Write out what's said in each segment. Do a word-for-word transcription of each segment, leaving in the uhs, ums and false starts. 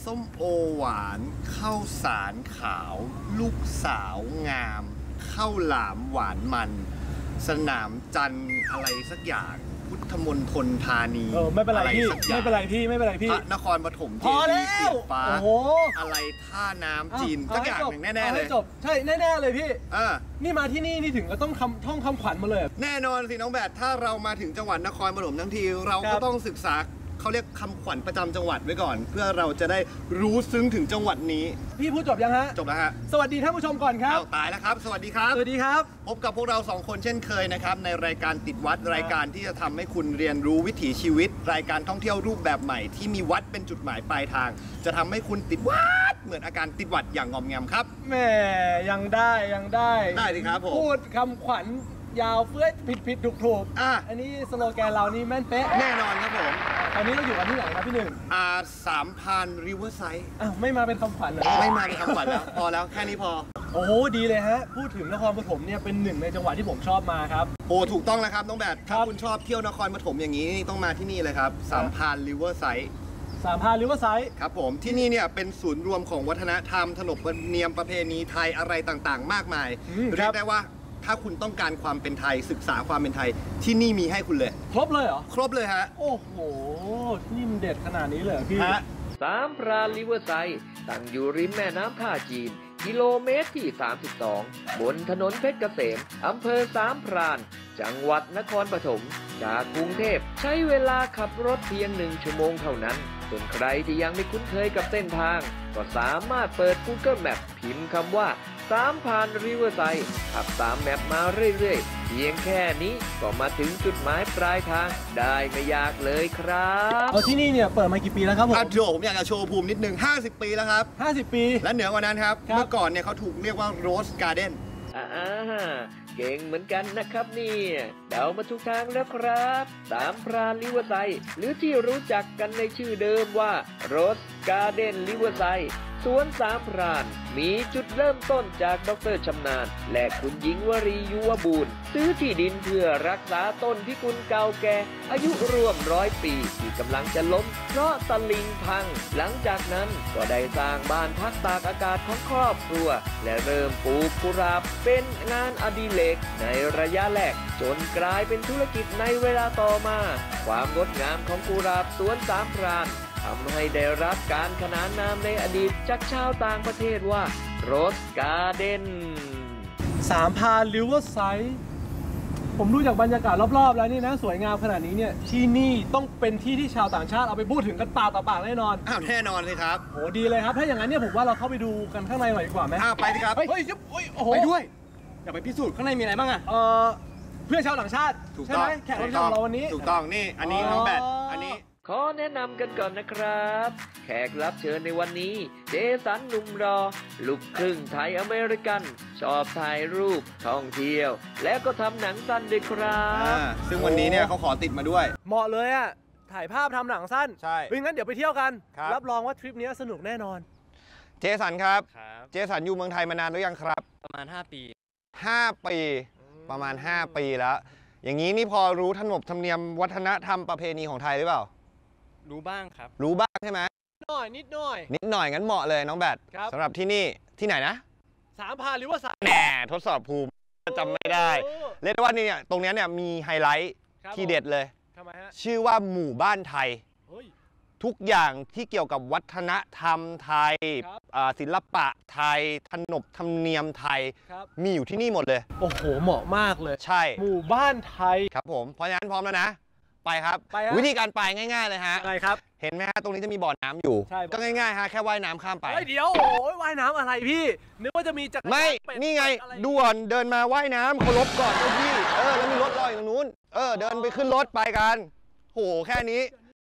ส้มโอหวานข้าวสารขาวลูกสาวงามข้าวหลามหวานมันสนามจันทร์อะไรสักอย่างพุทธมณฑลธานีเออไม่เป็นไรพี่ไม่เป็นไรพี่ไม่เป็นไรพี่นครปฐมพอแล้วฟ้าโอ้โหอะไรท่าน้ำจีนสักอย่างหนึ่งแน่ๆเลยจบใช่แน่ๆเลยพี่เออนี่มาที่นี่นี่ถึงก็ต้องคำท่องคำขวัญมาเลยแน่นอนสิน้องแบดถ้าเรามาถึงจังหวัดนครปฐมทั้งทีเราก็ต้องศึกษาเขาเรียกคำขวัญประจำจังหวัดไว้ก่อนเพื่อเราจะได้รู้ซึ้งถึงจังหวัดนี้พี่พูดจบยังฮะจบแล้วฮะสวัสดีท่านผู้ชมก่อนครับเอาตายแล้วครับสวัสดีครับสวัสดีครับพบกับพวกเราสองคนเช่นเคยนะครับในรายการติดวัดรายการที่จะทำให้คุณเรียนรู้วิถีชีวิตรายการท่องเที่ยวรูปแบบใหม่ที่มีวัดเป็นจุดหมายปลายทางจะทำให้คุณติดวัดเหมือนอาการติดวัดอย่างงอมแงมครับแหมยังได้ยังได้ได้สิครับผมพูดคำขวัญยาวเฟื้อยผิดผิดถูกถูกอ่ะอันนี้สโลแกนเรานี่แม่นเป๊ะแน่นอนครับผมอันนี้เราอยู่กันที่ไหนครับพี่หนึ่งอ่าสามพานริเวอร์ไซด์อ้าวไม่มาเป็นคำขวัญเหรอไม่มาเป็นคำขวัญแล้วพอแล้วแค่นี้พอโอ้โหดีเลยฮะพูดถึงนครปฐมเนี่ยเป็นหนึ่งในจังหวัดที่ผมชอบมาครับโอ้ถูกต้องแล้วครับน้องแบดถ้าคุณชอบเที่ยวนครปฐมอย่างนี้ต้องมาที่นี่เลยครับสามพานริเวอร์ไซด์สามพานริเวอร์ไซด์ครับผมที่นี่เนี่ยเป็นศูนย์รวมของวัฒนธรรมขนบธรรมเนียมประเพณีไทยอะไรต่างๆมากมายเรียกได้ว่าถ้าคุณต้องการความเป็นไทยศึกษาความเป็นไทยที่นี่มีให้คุณเลยครบเลยเหรอครบเลยฮะโอ้โหที่นี่มันเด็ดขนาดนี้เลยพี่ฮะสามพรานริเวอร์ไซด์ตั้งอยู่ริมแม่น้ำท่าจีนกิโลเมตรที่สามสิบสองบนถนนเพชรเกษมอำเภอสามพรานจังหวัดนครปฐมจากกรุงเทพใช้เวลาขับรถเพียงหนึ่งชั่วโมงเท่านั้นส่วนใครที่ยังไม่คุ้นเคยกับเส้นทางก็สามารถเปิด Google Map พิมพ์คำว่าสามพานริเวอร์ไซด์ขับตามแมปมาเรื่อยๆเพียงแค่นี้ก็มาถึงจุดหมายปลายทางได้ไม่ยากเลยครับเอาที่นี่เนี่ยเปิดมากี่ปีแล้วครับผมโชว์ผมอยากจะโชว์ภูมินิดนึงห้าสิบปีแล้วครับห้าสิบปีและเหนือกว่านั้นครับเมื่อก่อนเนี่ยเขาถูกเรียกว่าโรสการ์เด้นอ่าเก่งเหมือนกันนะครับเนี่ยเดามาทุกทางแล้วครับสามพรานริเวอร์ไซด์หรือที่รู้จักกันในชื่อเดิมว่าโรสการ์เด้นริเวอร์ไซด์สวนสามพรานมีจุดเริ่มต้นจากดร.ชำนาญและคุณหญิงวรียุวบูรณ์ซื้อที่ดินเพื่อรักษาต้นพิกุลเก่าแก่อายุรวมร้อยปีที่กำลังจะล้มเพราะตลิ่งพังหลังจากนั้นก็ได้สร้างบ้านพักตากอากาศของครอบครัวและเริ่มปลูกกุหลาบเป็นงานอดิเรกในระยะแรกจนกลายเป็นธุรกิจในเวลาต่อมาความงดงามของกุหลาบสวนสามพรานทำให้ได้รับการขนานนามในอดีตจากชาวต่างประเทศว่าโรสการ์เด้นสามพานริเวอร์ไซด์ผมดูจากบรรยากาศรอบๆแล้วนี่นะสวยงามขนาดนี้เนี่ยที่นี่ต้องเป็นที่ที่ชาวต่างชาติเอาไปพูดถึงกันปากต่อปากแน่นอนอ้าวแน่นอนเลยครับโหดีเลยครับถ้าอย่างนั้นเนี่ยผมว่าเราเข้าไปดูกันข้างในหน่อยดีกว่าไหมอ้าวไปสิครับเฮ้ยเฮ้ยไปด้วยอยากไปพิสูจน์ข้างในมีอะไรบ้างอะเออเพื่อนชาวต่างชาติใช่ไหมแขกรับเชิญเราวันนี้ถูกต้องนี่อันนี้น้องแบดอันนี้ขอแนะนำกันก่อนนะครับแขกรับเชิญในวันนี้เจสันหนุ่มรอลูกครึ่งไทยอเมริกันชอบถ่ายรูปท่องเที่ยวและก็ทำหนังสั้นด้วยครับซึ่งวันนี้เนี่ยเขาขอติดมาด้วยเหมาะเลยอ่ะถ่ายภาพทำหนังสั้นใช่งั้นเดี๋ยวไปเที่ยวกันรับรองว่าทริปนี้สนุกแน่นอนเจสันครับเจสันอยู่เมืองไทยมานานหรือยังครับประมาณห้าปีห้าปีประมาณห้าปีแล้วอย่างนี้นี่พอรู้ขนบธรรมเนียมวัฒนธรรมประเพณีของไทยหรือเปล่ารู้บ้างครับรู้บ้างใช่ไหมนิดหน่อยนิดหน่อยนิดหน่อยงั้นเหมาะเลยน้องแบดสำหรับที่นี่ที่ไหนนะสามพานหรือว่าสามแหน่ทดสอบภูมิจำไม่ได้เรียกได้ว่านี่เนี่ยตรงนี้เนี่ยมีไฮไลท์ที่เด็ดเลยทำไมฮะชื่อว่าหมู่บ้านไทยทุกอย่างที่เกี่ยวกับวัฒนธรรมไทยศิลปะไทยขนบธรรมเนียมไทยมีอยู่ที่นี่หมดเลยโอ้โหเหมาะมากเลยใช่หมู่บ้านไทยครับผมเพราะฉะนั้นพร้อมแล้วนะไปครับวิธีการไปง่ายๆเลยฮะไงครับเห็นไหมฮะตรงนี้จะมีบ่อน้ำอยู่ก็ง่ายๆฮะแค่ว่ายน้ำข้ามไปเดี๋ยวโอ้ยว่ายน้ำอะไรพี่นึกว่าจะมีจักรยานไม่นี่ไงด่วนเดินมาว่ายน้ำเคารพก่อนเจ้าพี่เออแล้วมีรถรออยู่ตรงนู้นเออเดินไปขึ้นรถไปกันโหแค่นี้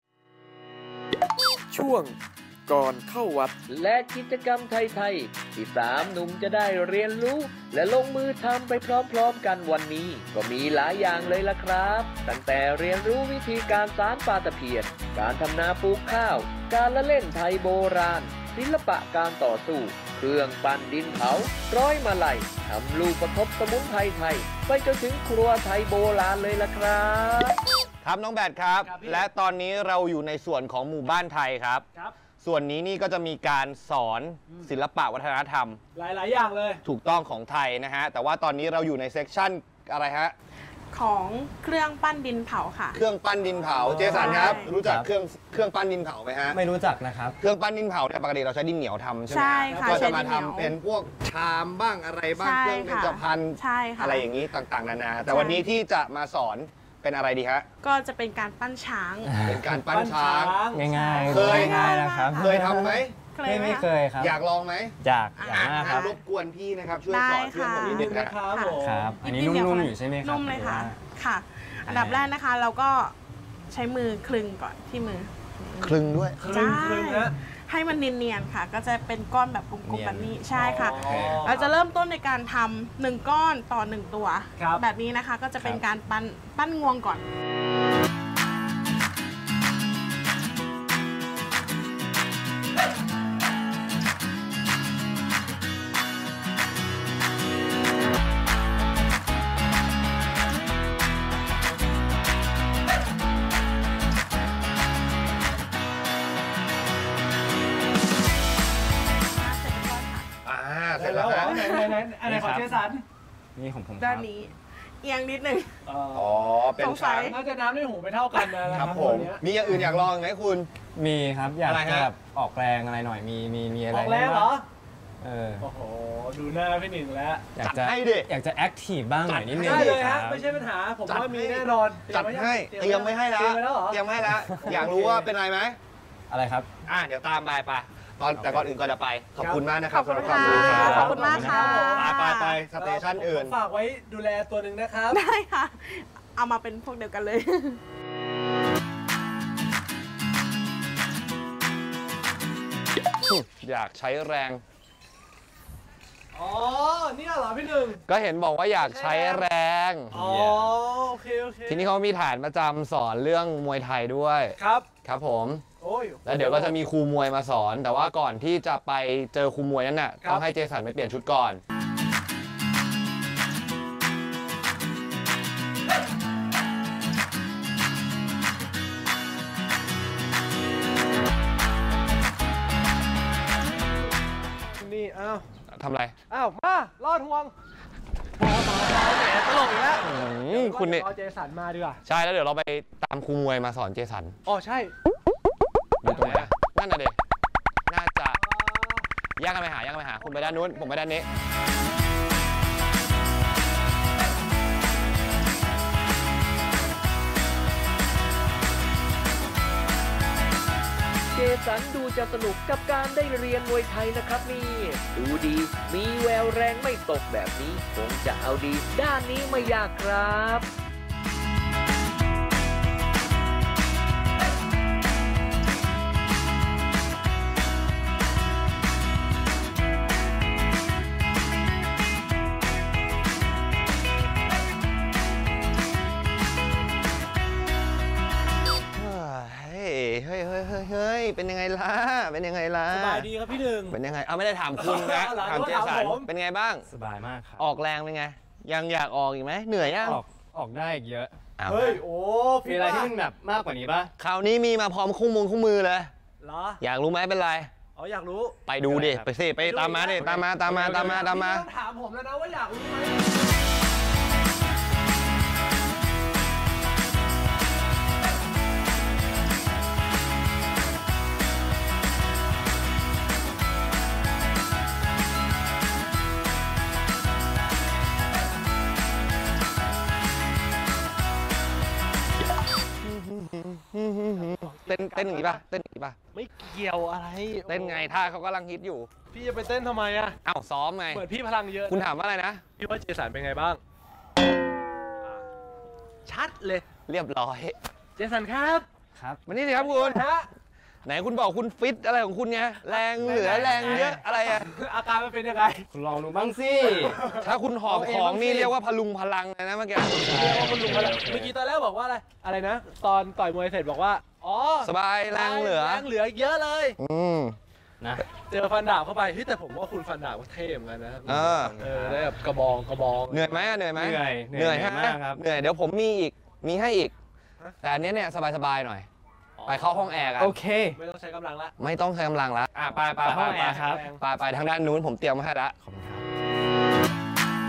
ช่วงก่อนเข้าวัดและกิจกรรมไทยๆที่สามหนุ่มจะได้เรียนรู้และลงมือทำไปพร้อมๆกันวันนี้ก็มีหลายอย่างเลยล่ะครับตั้งแต่เรียนรู้วิธีการสานปลาตะเพียนการทำนาปลูกข้าวการละเล่นไทยโบราณศิลปะการต่อสู้เครื่องปั้นดินเผาร้อยมาลัยทำลูกประคบสมุนไพรไทยไปจนถึงครัวไทยโบราณเลยล่ะครับครับน้องแบดครับและตอนนี้เราอยู่ในส่วนของหมู่บ้านไทยครับส่วนนี้นี่ก็จะมีการสอนศิลปะวัฒนธรรมหลายๆอย่างเลยถูกต้องของไทยนะฮะแต่ว่าตอนนี้เราอยู่ในเซกชันอะไรฮะของเครื่องปั้นดินเผาค่ะเครื่องปั้นดินเผาเจสันครับรู้จักเครื่องเครื่องปั้นดินเผาไหมฮะไม่รู้จักนะครับเครื่องปั้นดินเผาเนี่ยปกติเราใช้ดินเหนียวทำใช่ไหมใช่ค่ะก็จะมาทำเป็นพวกชามบ้างอะไรบ้างเครื่องเบญจพรรณอะไรอย่างนี้ต่างๆนานาแต่วันนี้ที่จะมาสอนเป็นอะไรดีฮะก็จะเป็นการปั้นช้างเป็นการปั้นช้างง่ายๆเคยง่ายนะครับเคยทำไหมไม่ไม่เคยครับอยากลองไหมอยากอยากมากครับรบกวนพี่นะครับช่วยสอนเพื่อนผมนิดนึงนะครับครับอันนี้นุ่มๆอยู่ใช่ไหมครับนุ่มเลยค่ะค่ะอันดับแรกนะคะเราก็ใช้มือคลึงก่อนที่มือคลึงด้วยคลึงคลึงนะให้มันเนียนๆค่ะก็จะเป็นก้อนแบบกลมๆแบบนี้ใช่ค่ะเราจะเริ่มต้นในการทำหนึ่งก้อนต่อหนึ่งตัวแบบนี้นะคะก็จะเป็นการปั้นปั้นงวงก่อนเสร็จแล้วเหรอไหนไหนไหนอันไหนของเจสันนี่ของผมด้านนี้เอียงนิดนึงอ๋อเป็นช้างน่าจะน้ำในหูไม่เท่ากันนะครับผมมีอย่างอื่นอยากลองไหมคุณมีครับอยากจะแบบออกแรงอะไรหน่อยมีมีมีอะไรออกแรงเหรอเออโอ้โหดูหน้าพี่หนึ่งแล้วอยากจะอยากจะแอคทีฟบ้างหน่อยนิดนึงได้เลยฮะไม่ใช่ปัญหาผมว่ามีแน่นอนจัดให้เตรียมไม่ให้แล้วเตรียมให้แล้วอยากรู้ว่าเป็นอะไรไหมอะไรครับอ่ะเดี๋ยวตามไปไปตอนแต่ก่อนอื่นก็จะไปขอบคุณมากนะครับสำหรับความรู้ขอบคุณมากค่ะไปไปสเตชันอื่นฝากไว้ดูแลตัวหนึ่งนะครับได้ค่ะเอามาเป็นพวกเดียวกันเลยอยากใช้แรงอ๋อนี่เหรอพี่หนึ่งก็เห็นบอกว่าอยากใช้แรงอ๋อโอเคโอเคทีนี้เขามีฐานประจำสอนเรื่องมวยไทยด้วยครับครับผมแล้วเดี๋ยวก็จะมีครูมวยมาสอนแต่ว่าก่อนที่จะไปเจอครูมวยนั้นน่ะต้องให้เจสันไปเปลี่ยนชุดก่อนนี่อ้าวทำอะไรอ้าวมาลอดห่วงพอต่อแหมตลกอีกแล้วคุณนี่เจสันมาดีกว่าใช่แล้วเดี๋ยวเราไปตามครูมวยมาสอนเจสันอ๋อใช่อยู่ตรงไหนนั่นน่ะเด็กน่าจะย่างกันไปหาย่างกันไปหาคุณไปด้านนู้นผมไปด้านนี้เจสันดูจะสนุกกับการได้เรียนมวยไทยนะครับนี่ดูดีมีแววแรงไม่ตกแบบนี้คงจะเอาดีด้านนี้ไม่ยากครับเฮ้ยเฮ้ยเฮ้ยเฮ้ยเป็นยังไงล่ะเป็นยังไงล่ะสบายดีครับพี่หนึ่งเป็นยังไงเอาไม่ได้ถามคุณนะถามเจสันเป็นไงบ้างสบายมากครับออกแรงเป็นไงยังอยากออกอีกไหมเหนื่อยยังออกออกได้อีกเยอะเฮ้ยโอ้มีอะไรที่มันแบบมากกว่านี้ป่ะคราวนี้มีมาพร้อมคู่มือคู่มือเลยเหรออยากรู้ไหมเป็นไรอ๋ออยากรู้ไปดูดิไปสิไปตามมาดิตามมาตามมาตามมาตามมาถามผมแล้วนะว่าอยากรู้ไหมเต้นเต้นอย่างนี้ป่ะเต้นอย่างนี้ป่ะไม่เกี่ยวอะไรเต้นไงท่าเขากำลังฮิตอยู่พี่จะไปเต้นทำไมอ่ะอ้าวซ้อมไงเหมือนพี่พลังเยอะคุณถามว่าอะไรนะพี่ว่าเจสันเป็นไงบ้างชัดเลยเรียบร้อยเจสันครับครับมานี่สิครับคุณฮะไหนคุณบอกคุณฟิตอะไรของคุณไงแรงเหลือแรงเยอะอะไรอ่ะอาการมันเป็นยังไงคุณลองดูบ้างสิถ้าคุณหอบของนี่เรียกว่าพลุงพลังเลยนะเมื่อกี้เรียกว่าพลุงพลังเมื่อกี้ตอนแรกบอกว่าอะไรอะไรนะตอนต่อยมวยเสร็จบอกว่าอ๋อสบายแรงเหลือแรงเหลือเยอะเลยอืมนะเจอฟันดาบเข้าไปแต่ผมว่าคุณฟันดาบก็เท่เหมือนกันนะเออเออได้แบบกระบองกระบองเหนื่อยไหมเหนื่อยไหมเหนื่อยเหนื่อยมากครับเหนื่อยเดี๋ยวผมมีอีกมีให้อีกแต่อันนี้เนี่ยสบายๆหน่อยอไปเข้าห้องแอร์กันโอเคไม่ต้องใช้กำลังละไม่ต้องใช้กำลังแล้วอ่ะไปไปไปไปห้องไปแอร์ครับไปไปทางด้านนู้นผมเตรียมมาให้แล้วขอบคุณครับ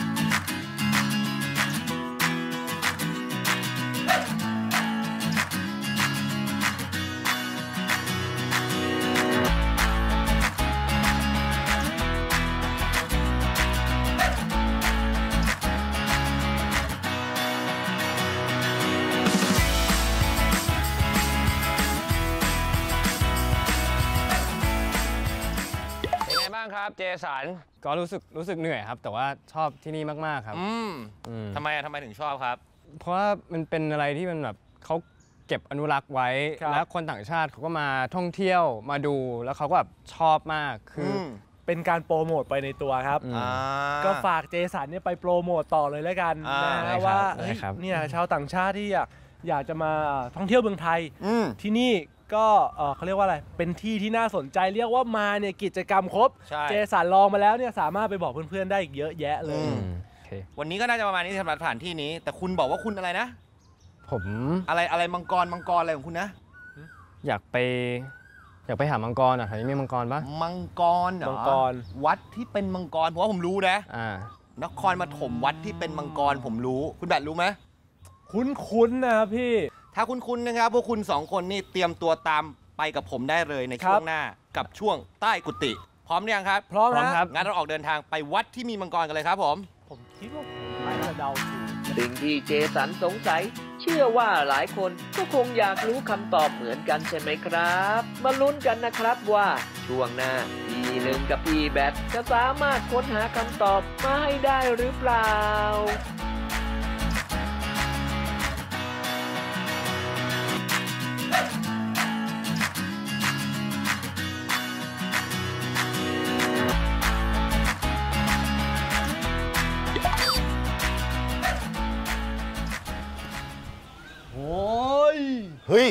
เป็นไงบ้างครับเจสันก็รู้สึกรู้สึกเหนื่อยครับ แต่ว่าชอบที่นี่มากๆครับอืมอืมทำไมอะทำไมถึงชอบครับเพราะว่ามันเป็นอะไรที่มันแบบเขาเก็บอนุรักษ์ไว้ครับแล้วคนต่างชาติเขาก็มาท่องเที่ยวมาดูแล้วเขาก็แบบชอบมากคืออเป็นการโปรโมทไปในตัวครับอืมอ่าก็ฝากเจสันเนี่ยไปโปรโมทต่อเลยแล้วกันอ่านะได้ครับว่าได้เฮ้ยครับเนี่ยชาวต่างชาติที่อยากอยากจะมาท่องเที่ยวเมืองไทยอืมที่นี่ก็เอ่อเขาเรียกว่าอะไรเป็นที่ที่น่าสนใจเรียกว่ามาเนี่ยกิจกรรมครบใช่เจสันลองมาแล้วเนี่ยสามารถไปบอกเพื่อนๆได้อีกเยอะแยะเลยอือืมมโอเควันนี้ก็น่าจะประมาณนี้สำหรับสถานที่นี้ แต่คุณบอกว่าคุณอะไรนะผมอะไรอะไรมังกรมังกรอะไรของคุณนะอยากไป อยากไปหามังกรอ่ะแถวนี้มีมังกรปะมังกรเหรอมังกรวัดที่เป็นมังกรเพราะว่าผมรู้นะอ่านครปฐมวัดที่เป็นมังกรผมรู้ คุณแบทรู้ไหมคุ้นๆนะครับพี่ถ้าคุณคุณนะครับพวกคุณสองคนนี่เตรียมตัวตามไปกับผมได้เลยในครัช่วบงหน้ากับช่วงใต้กุฏิพร้อมหรือยังครับพร้อมพร้อมนะครับงั้นเราออกเดินทางไปวัดที่มีมังกรกันเลยครับผมผมคิดว่าผมน่าจะเดาถูกสิ่งที่เจสันสงสัย เชื่อว่าหลายคนก็คงอยากรู้คำตอบเหมือนกันใช่ไหมครับ มาลุ้นกันนะครับว่าช่วงหน้าพี่หนึ่งกับพี่แบทจะสามารถค้นหาคำตอบมาให้ได้หรือเปล่าโอ้ยเฮ้ย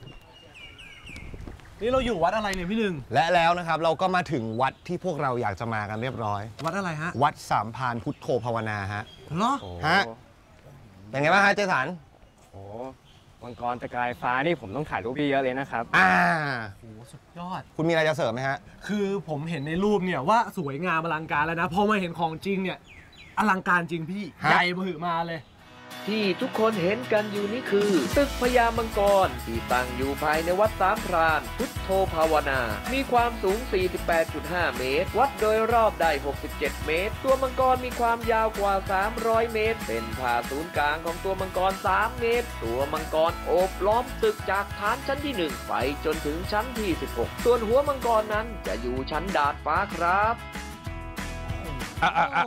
นี่เราอยู่วัดอะไรเนี่ยพี่หนึ่งและแล้วนะครับเราก็มาถึงวัดที่พวกเราอยากจะมากันเรียบร้อยวัดอะไรฮะวัดสามพรานพุทโธภาวนาฮะเหรอฮะ เป็นไงบ้างฮะเจสันโอ้มังกรตะกายฟ้านี่ผมต้องถ่ายรูปเยอะๆเลยนะครับอ่าโอ้โหสุดยอดคุณมีอะไรจะเสริมไหมฮะคือผมเห็นในรูปเนี่ยว่าสวยงามอลังการแล้วนะ พอมาเห็นของจริงเนี่ยอลังการจริงพี่ฮะใหญ่มหึมาเลยที่ทุกคนเห็นกันอยู่นี้คือ ตึกพญามังกรที่ตั้งอยู่ภายในวัดสามพรานพุทโธภาวนา มีความสูง สี่สิบแปดจุดห้า เมตร วัดโดยรอบได้ หกสิบเจ็ด เมตร ตัวมังกรมีความยาวกว่า สามร้อย เมตร เป็นผ่าศูนย์กลางของตัวมังกร สาม เมตร ตัวมังกรโอบล้อมตึกจากฐานชั้นที่ หนึ่ง ไปจนถึงชั้นที่ สิบหก ส่วนหัวมังกรนั้นจะอยู่ชั้นดาดฟ้าครับอ่ะอ่ะอ่ะ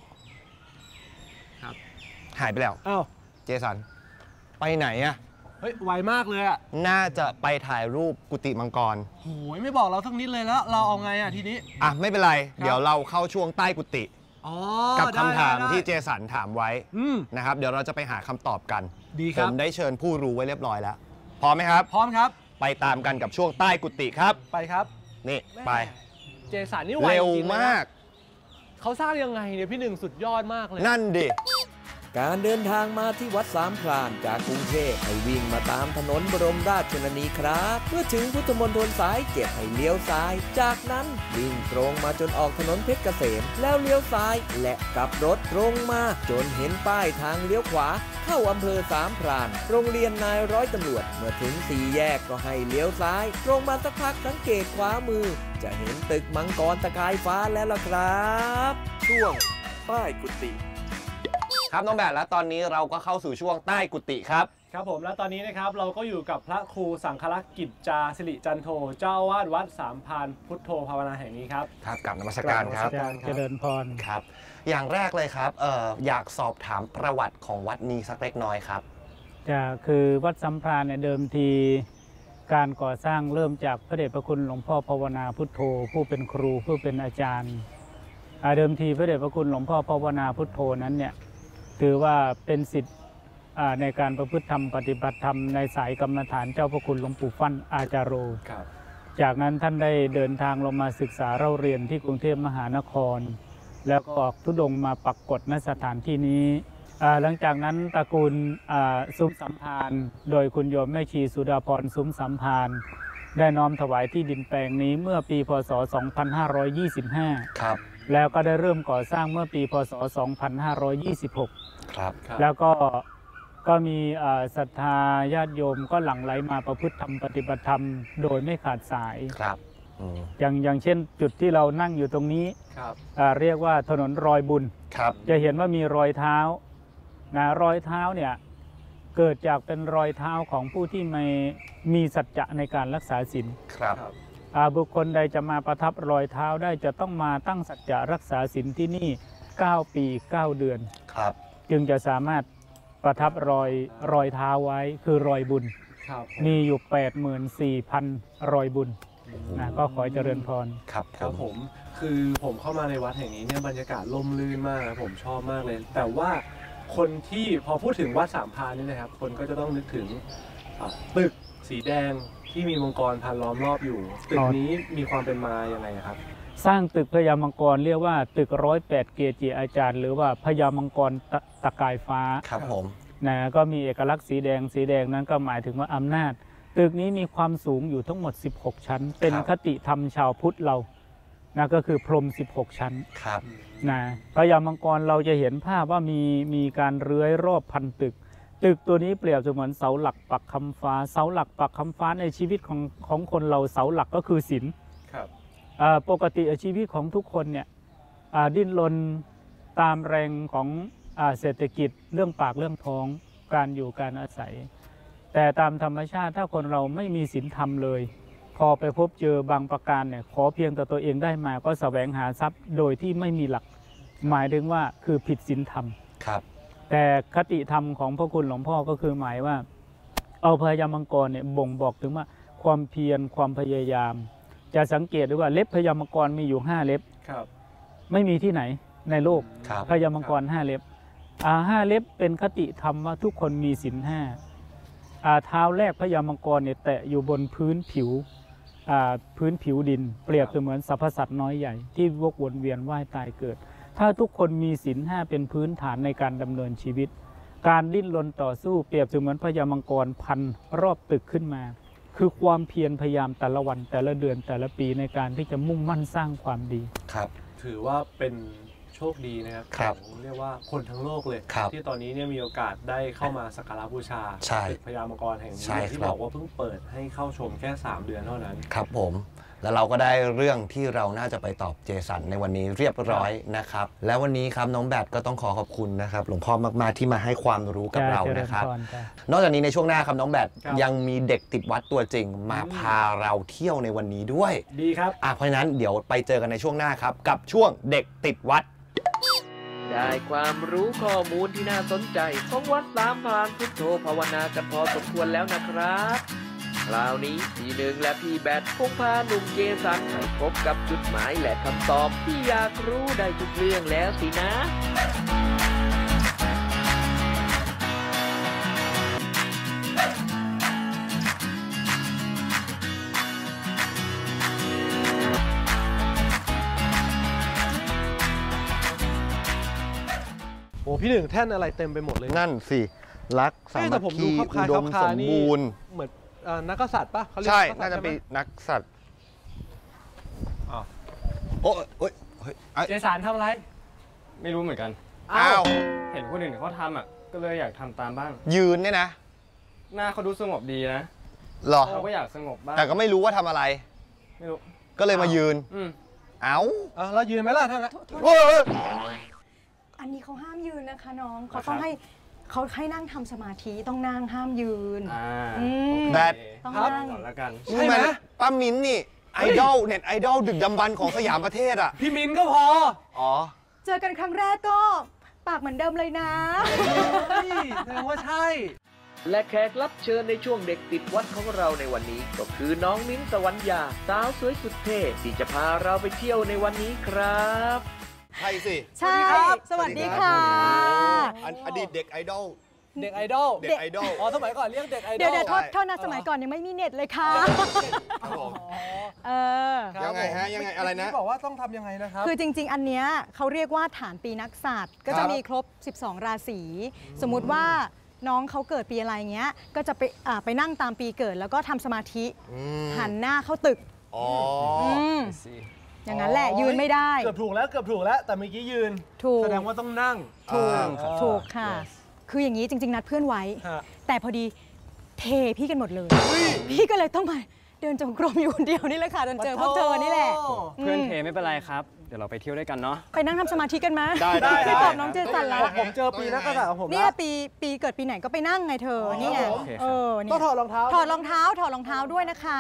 หายไปแล้วอ้าวเจสัน ไปไหนอะเฮ้ยไวมากเลยอ่ะน่าจะไปถ่ายรูปกุฏิมังกรโหยไม่บอกเราสักนิดเลยแล้ว เราเอาไงอ่ะทีนี้อ่ะ ไม่เป็นไร เดี๋ยวเราเข้าช่วงใต้กุฏิอ๋อกับได้คำถามได้ที่เจสันถามไว้อืมนะครับ เดี๋ยวเราจะไปหาคำตอบกันดีคผรับมได้เชิญผู้รู้ไว้เรียบร้อยแล้ว พร้อมไหมครับพร้อมครับไปตามกันกับช่วงใต้กุฏิครับไปครับนี่ ไปเจสันนี่ไวเร็วจริงๆลยนะมากเขาสร้างยังไงเนี่ยพี่หนึ่งสุดยอดมากเลยนั่นดิการเดินทางมาที่วัดสามพรานจากกรุงเทพให้วิ่งมาตามถนนบรมราชชนนีครับ เมื่อถึงพุทธมณฑลสายเจ็ดให้เลี้ยวซ้าย จากนั้นวิ่งตรงมาจนออกถนนเพชรเกษม แล้วเลี้ยวซ้ายและกลับรถตรงมาจนเห็นป้ายทางเลี้ยวขวา เข้าอำเภอสามพราน โรงเรียนนายร้อยตำรวจ เมื่อถึงสี่แยกก็ให้เลี้ยวซ้าย ตรงมาสักพักสังเกตขวามือ จะเห็นตึกมังกรตะกายฟ้าแล้วล่ะครับ ช่วงป้ายกุฏิครับน้องแบทและตอนนี้เราก็เข้าสู่ช่วงใต้กุฏิครับครับผมและตอนนี้นะครับเราก็อยู่กับพระครูสังฆลักษณ์กิจจาสิริจันโทเจ้าอาวาสวัดสามพรานพุทโธภาวนาแห่งนี้ครับครับกลับนมัสการครับกราบนมัสการเจริญพรครับ อย่างแรกเลยครับเอ่ออยากสอบถามประวัติของวัดนี้สักเล็กน้อยครับจะคือวัดสัมพรานเนี่ยเดิมทีการก่อสร้างเริ่มจากพระเดชพระคุณหลวงพ่อภาวนาพุทโธ ผู้เป็นครูผู้เป็นอาจารย์อ่าเดิมทีพระเดชพระคุณหลวงพ่อภาวนาพุทโธนั้นเนี่ยถือว่าเป็นศิษย์อ่าในการประพฤติธรรมปฏิบัติธรรมในสายกรรมฐานเจ้าพระคุณหลวงปู่ฟั่นอาจารโรครับจากนั้นท่านได้เดินทางลงมาศึกษาเล่าเรียนที่กรุงเทพมหานคร แล้วก็ออกธุดงค์มาปักกฎณสถานที่นี้อ่าหลังจากนั้นตระกูลอ่าซุ้มสัมภารโดยคุณโยมแม่ชีสุดาพรซุ้มสัมภารได้น้อมถวายที่ดินแปลงนี้เมื่อปีพศ สองพันห้าร้อยยี่สิบห้าครับแล้วก็ได้เริ่มก่อสร้างเมื่อปีพศ สองพันห้าร้อยยี่สิบหกครับแล้วก็ก็มีอ่าศรัทธาญาติโยมก็หลั่งไหลมาประพฤติธรรมปฏิบัติธรรมโดยไม่ขาดสายครับอืมอย่างอย่างเช่นจุดที่เรานั่งอยู่ตรงนี้ครับอ่าเรียกว่าถนนรอยบุญครับจะเห็นว่ามีรอยเท้านะรอยเท้าเนี่ยเกิดจากเป็นรอยเท้าของผู้ที่ไม่มีสัจจะในการรักษาศีลครับอ่าบุคคลใดจะมาประทับรอยเท้าได้จะต้องมาตั้งสัจจะรักษาศีลที่นี่เก้าปีเก้าเดือนครับจึงจะสามารถประทับรอยรอยเท้าไว้คือรอยบุญครับมีอยู่ แปดหมื่นสี่พัน รอยบุญนะก็ขอเจริญพรครับครับผมคือผมเข้ามาในวัดแห่งนี้เนี่ยบรรยากาศร่มรื่นมากนะผมชอบมากเลย แต่ว่าคนที่พอพูดถึงวัดสามพรานนี่นะครับคนก็จะต้องนึกถึงอ่ะตึกสีแดงที่มีมังกรพันล้อมรอบอยู่ ตึกนี้มีความเป็นมาอย่างไรครับสร้างตึกพญามังกรเรียกว่าตึกร้อยแปดเกจิอาจารย์หรือว่าพญามังกรตะตะกายฟ้าครับผมนะก็มีเอกลักษณ์สีแดงสีแดงนั้นก็หมายถึงว่าอำนาจ ตึกนี้มีความสูงอยู่ทั้งหมดสิบหกชั้น เป็นคติธรรมชาวพุทธเรานะก็คือพรหมสิบหกชั้นครับนะพญามังกรเราจะเห็นภาพว่ามีมีการเลื้อยรอบพันตึก ตึกตัวนี้เปรียบเสมือนเสาหลักปักคำฟ้า เสาหลักปักคำฟ้าในชีวิตของของคนเราเสาหลักก็คือศีลครับอ่าปกติชีวิตของทุกคนเนี่ยอ่าดิ้นรนตามแรงของอ่าเศรษฐกิจเรื่องปากเรื่องท้องการอยู่การอาศัย แต่ตามธรรมชาติถ้าคนเราไม่มีศีลธรรมเลย พอไปพบเจอบางประการเนี่ยขอเพียงแต่ตัวเองได้มาก็แสวงหาทรัพย์โดยที่ไม่มีหลัก หมายถึงว่าคือผิดศีลธรรมครับแต่คติธรรมของพระคุณหลวงพ่อก็คือหมายว่า เอาพญามังกรเนี่ยบ่งบอกถึงว่าความเพียรความพยายาม จะสังเกตได้ว่าเล็บพญามังกรมีอยู่ห้าเล็บครับไม่มีที่ไหนในโลกครับพญามังกรห้าเล็บอ่าห้าเล็บเป็นคติธรรมว่าทุกคนมีศีลห้าอ่าเท้าแรกพญามังกรเนี่ยแตะอยู่บนพื้นผิวอ่าพื้นผิวดิน เปรียบเสมือนสรรพสัตว์น้อยใหญ่ที่วกวนเวียนว่ายตายเกิด ถ้าทุกคนมีศีลห้าเป็นพื้นฐานในการดำเนินชีวิต การดิ้นรนต่อสู้เปรียบเสมือนพญามังกรพันรอบตึกขึ้นมา คือความเพียรพยายามแต่ละวันแต่ละเดือนแต่ละปีในการที่จะมุ่งมั่นสร้างความดีครับถือว่าเป็นโชคดีนะครับครับของเรียกว่าคนทั้งโลกเลยครับที่ตอนนี้เนี่ยมีโอกาสได้เข้ามาสักการะบูชาใช่ตึกพญามังกรแห่งนี้ใช่ที่ครับบอกว่าเพิ่งเปิดให้เข้าชมแค่สามเดือนเท่านั้นครับผม แล้วเราก็ได้เรื่องที่เราน่าจะไปตอบเจสันในวันนี้เรียบร้อยนะครับ แล้ววันนี้ครับน้องแบทก็ต้องขอขอบคุณนะครับหลวงพ่อมากๆที่มาให้ความรู้กับเรานะครับเจญพจ้ะนอกจากนี้ในช่วงหน้าครับน้องแบทครับยังมีเด็กติดวัดตัวจริง มาพาเราเที่ยวในวันนี้ด้วยดีครับอ่ะเพราะฉะนั้นเดี๋ยวไปเจอกันในช่วงหน้าครับกับช่วงเด็กติดวัดได้ความรู้ข้อมูลที่น่าสนใจของวัดสามพรานพุทโธภาวนากันพอสมควรแล้วนะครับคราวนี้พี่หนึ่งและพี่แบทคงพาหนุ่มเจสันไปพบกับจุดหมายและคำตอบที่อยากรู้ได้ทุกเรื่องแล้วสินะโอ้พี่หนึ่งแท่นอะไรเต็มไปหมดเลยนั่นสิรักสาเอ๊ะมัแต่คผมดูคีคลับคอุล้ายดมคลับคสลาม นี่บูรณ์เหมือนเอ่อนักกษัตริย์ปะเขาเรียกใช่กษัตริย์น่าจะเป็นใช่ไหมนักสัตว์อ้าวโอ้ยโอ้ยเฮ้ยเอ้ยเจสันทำอะไรไม่รู้เหมือนกันอ้าวเห็นคนอื่นเขาทำอ่ะ ก็เลยอยากทำตามบ้างยืนเนี่ยนะหน้าเขาดูสงบดีนะเหรอเราก็อยากสงบบ้างแต่ก็ไม่รู้ว่าทำอะไรไม่รู้ก็เลยมายืนอืมเอ้าอ่ะเรายืนไหมล่ะท่านนะเฮ้ยอันนี้เขาห้ามยืนนะคะน้องเขาต้องให้เขาให้นั่งทำสมาธิต้องนั่งห้ามยืนอ่าอืมแบทต้องครับนั่งก่อนแล้วกันนี่มันป้ามิ้นนี่ไอดอลเน็ตไอดอลดึกดำบรรพ์ของสยามประเทศอ่ะพี่มินก็พออ๋อเจอกันครั้งแรกก็ปากเหมือนเดิมเลยนะเฮ้ยแสดงว่าใช่และแขกรับเชิญในช่วงเด็กติดวัดของเราในวันนี้ ก็คือน้องมิ้นท์สวรรยาสาวสวยสุดเท่ที่จะพาเราไปเที่ยวในวันนี้ครับใช่สิใช่ สวัสดีค่ะอันอดีตเด็กไอดอลเด็กไอดอลเด็กไอดอลอ๋อสมัยก่อนเรียกเด็กไอดอลเดี๋ยวเดี๋ยวโทษโทษนะสมัยก่อนยังไม่มีเน็ตเลยค่ะครับผมเออยังไงฮะยังไงอะไรนะที่บอกว่าต้องทำยังไงนะครับคือจริง ๆ อันเนี้ยเขาเรียกว่าฐานปีนักษัตริย์ก็ครัจะบมีครบ สิบสอง ราศีสมมุติว่าน้องเขาเกิดปีอะไรเงี้ยก็จะไปอ่าไปนั่งตามปีเกิดแล้วก็ทำสมาธิอืมหันหน้าเข้าตึกอ๋อมอย่างนั้นแหละยืนไม่ได้เกือบถูกแล้วเกือบถูกแล้วแต่เมื่อกี้ยืนถูกแสดงว่าต้องนั่งถูกอ่าถูกค่ะ คืออย่างนี้จริง ๆ นัดเพื่อนไว้ฮะแต่พอดีเทพี่กันหมดเลย พี่ก็เลยต้องมาเดินจงกรมอยู่คนเดียวนี่แหละค่ะจนเจอพวกเธอนี่แหละเพื่อนเทมไม่เป็นไรครับ เดี๋ยวเราไปเที่ยวด้วยกันเนาะไปนั่งทำสมาธิกันไหมได้ได้พี่ตอบน้องเจสันแล้วผมเจอปีนักกษัตริย์ของผมเนี่ยแล้วปีปีเกิดปีไหนก็ไปนั่งไงเธอนี่ไงโอเคครับเออเนี่ยต้องถอดรองเท้าถอดรองเท้าถอดรองเท้าด้วยนะคะ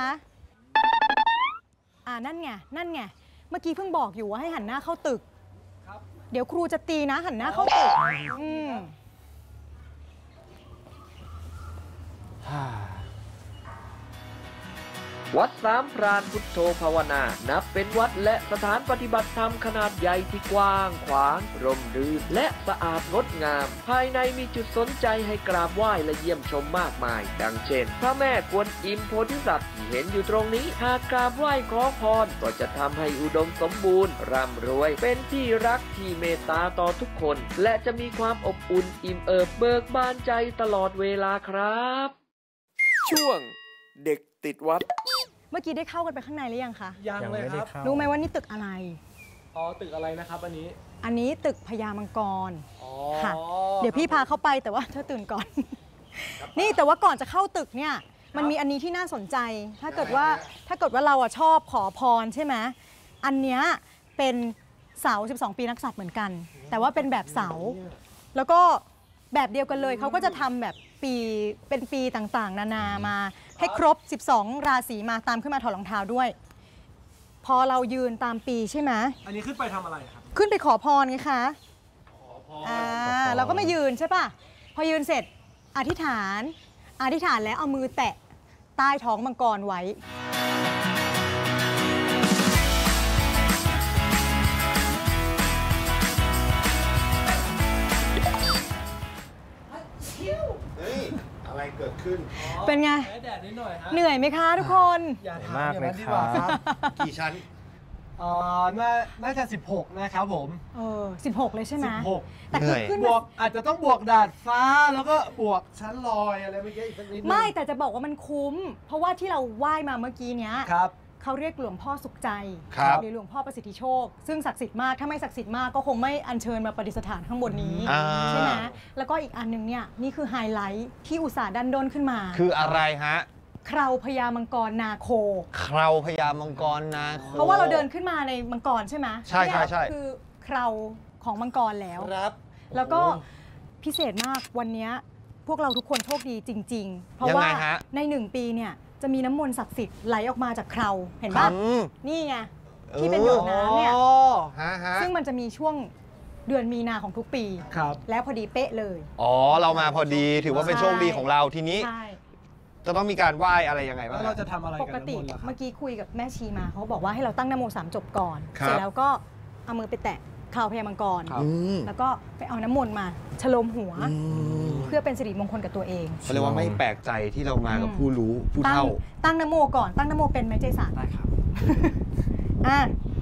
อ่านั่นไงนั่นไงเมื่อกี้เพิ่งบอกอยู่ว่าให้หันหน้าเข้าตึกเดี๋ยวครูจะตีนะหันหน้าเข้าตึกอืมวัดสามพรานพุทโธภาวนา นับเป็นวัดและสถานปฏิบัติธรรมขนาดใหญ่ที่กว้างขวาง ร่มรื่นและสะอาดงดงาม ภายในมีจุดสนใจให้กราบไหว้และเยี่ยมชมมากมาย ดังเช่น พระแม่กวนอิมโพธิสัตว์ที่เห็นอยู่ตรงนี้ หากกราบไหว้ขอพรก็จะทำให้อุดมสมบูรณ์ ร่ำรวย เป็นที่รักที่เมตตาต่อทุกคน และจะมีความอบอุ่นอิ่มเอิบเบิกบานใจตลอดเวลาครับ ช่วงเด็กติดวัดเมื่อกี้ได้เข้ากันไปข้างในหรือยังคะยังเลยครับรู้ไหมว่านี่ตึกอะไรอ๋อตึกอะไรนะครับอันนี้อันนี้ตึกพญามังกรอ๋อค่ะ เดี๋ยวพี่พาเข้าไปแต่ว่าเธอตื่นก่อน นี่แต่ว่าก่อนจะเข้าตึกเนี่ยมันมีอันนี้ที่น่าสนใจ ถ้าเกิดว่าถ้าเกิดว่าเราอะชอบขอพรใช่ไหมอันเนี้ยเป็นเสา สิบสอง ปีนักษัตริย์เหมือนกัน แต่ว่าเป็นแบบเสา แล้วก็แบบเดียวกันเลยเขาก็จะทำแบบปีเป็นปีต่างๆ นานามาให้ครบ สิบสอง ราศีมาตามขึ้นมาถอดรองเท้าด้วย พอเรายืนตามปีใช่ไหมอันนี้ขึ้นไปทำอะไรครับขึ้นไปขอพรไงคะอ่าเราก็มายืนใช่ป่ะ พอยืนเสร็จอธิษฐาน อธิษฐานแล้วเอามือแตะใต้ท้องมังกรไว้เฮ้ย อะไรเกิดขึ้นเป็นไงแพ้แดดนิดหน่อยฮะเหนื่อยไหมคะทุกคนอย่าถามอย่างนั้นดีกว่าครับกี่ชั้นอ่าน่าน่าจะสิบหกนะครับผมเออสิบหกเลยใช่ไหมสิบหกแต่คือขึ้นบมาวกอาจจะต้องบวกดาดฟ้าแล้วก็บวกชั้นลอยอะไรเมื่อกี้อีกสักนิดนึงไม่แต่จะบอกว่ามันคุ้ม เพราะว่าที่เราไหว้มาเมื่อกี้เนี้ยครับเขาเรียกหลวงพ่อสุขใจครับหรือหลวงพ่อประสิทธิโชค ซึ่งศักดิ์สิทธิ์มาก ถ้าไม่ศักดิ์สิทธิ์มากก็คงไม่อัญเชิญมาประดิษฐานข้างบนนี้อ่าใช่ไหมแล้วก็อีกอันหนึงเนี่ยนี่คือไฮไลท์ที่อุตส่าห์ดันด้นขึ้นมาคืออะไรฮะเคราพญามังกรนาโคเคราพญามังกรนาโคเพราะว่าเราเดินขึ้นมาในมังกรใช่ไหมใช่ใช่ใช่เนี่ยคือเคราของมังกรแล้วครับแล้วก็พิเศษมากวันเนี้ยพวกเราทุกคนโชคดีจริง ๆ เพราะยังว่าไงฮะในหนึ่งปีเนี่ยจะมีน้ำมนต์ศักดิ์สิทธิ์ไหลออกมาจากเคราเห็นครัปะบอืมนี่ไงที่เป็นหยดน้ำเนี่ยอ๋อฮะฮะซึ่งมันจะมีช่วงเดือนมีนาของทุกปีครับแล้วพอดีเป๊ะเลยอ๋อ เรามาพอดีถือว่าเป็นโชคดีของเราทีนี้ใช่จะต้องมีการไหว้อะไรยังไงบ้าแล้งวเราจะทำอะไรปกับกติน้ำมนต์ล่ะครับเมื่อกี้คุยกับแม่ชีมาเขาบอกว่าให้เราตั้งนโมสามจบก่อนครับเสร็จแล้วก็เอามือไปแตะคราวพญามังกรครับอืมแล้วก็ไปเอาน้ำมนต์มาฉโลมหัวอืมเพื่อเป็นสิริมงคลกับตัวเองเขาเรียกว่าไม่แปลกใจที่เรามากับอืมผู้รู้ผู้ตั้งเฒ่าตั้งนโมก่อนตั้งนโมเป็นไหมเจสันได้ครับอ่ะ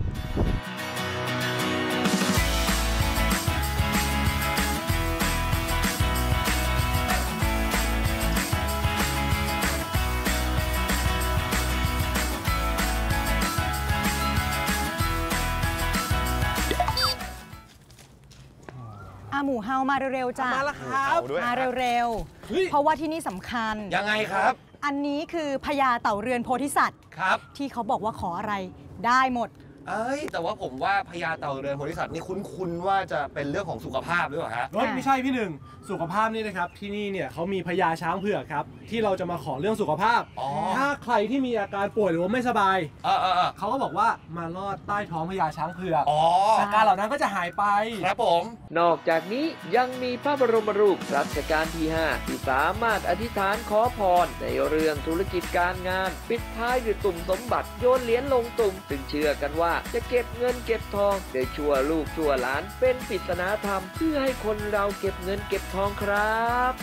อ่ะหมูเฮามาเร็วๆจ้ะมาแล้วครับมาเร็วเฮ้ยๆ เพราะว่าที่นี่สำคัญยังไงครับอันนี้คือพญาเต่าเรือนโพธิสัตว์ครับที่เขาบอกว่าขออะไรได้หมดเอ้ย แต่ว่าผมว่าพญาเต่าเรือนโพธิสัตว์นี่คุ้นๆว่าจะเป็นเรื่องของสุขภาพหรือเปล่าฮะเฮ้ยไม่ใช่พี่หนึ่งสุขภาพนี่นะครับที่นี่เนี่ยเขามีพญาช้างเผือกครับที่เราจะมาขอเรื่องสุขภาพอ๋อถ้าใครที่มีอาการป่วยหรือว่าไม่สบายเออเออเออเขาก็บอกว่ามาลอดใต้ท้องพญาช้างเผือกอ๋ออาการเหล่านั้นก็จะหายไปครับผมนอกจากนี้ยังมีพระบรมรูปรัชกาลที่ ห้า ที่สามารถอธิษฐานขอพรในเรื่องธุรกิจการงาน ปิดท้ายด้วยตุ่มสมบัติโยนเหรียญลงตุ่มซึ่งเชื่อกันว่าจะเก็บเงินเก็บทองได้ชั่วลูกชั่วหลานเป็นปริศนาธรรมเพื่อให้คนเราเก็บเงินเก็บทองครับ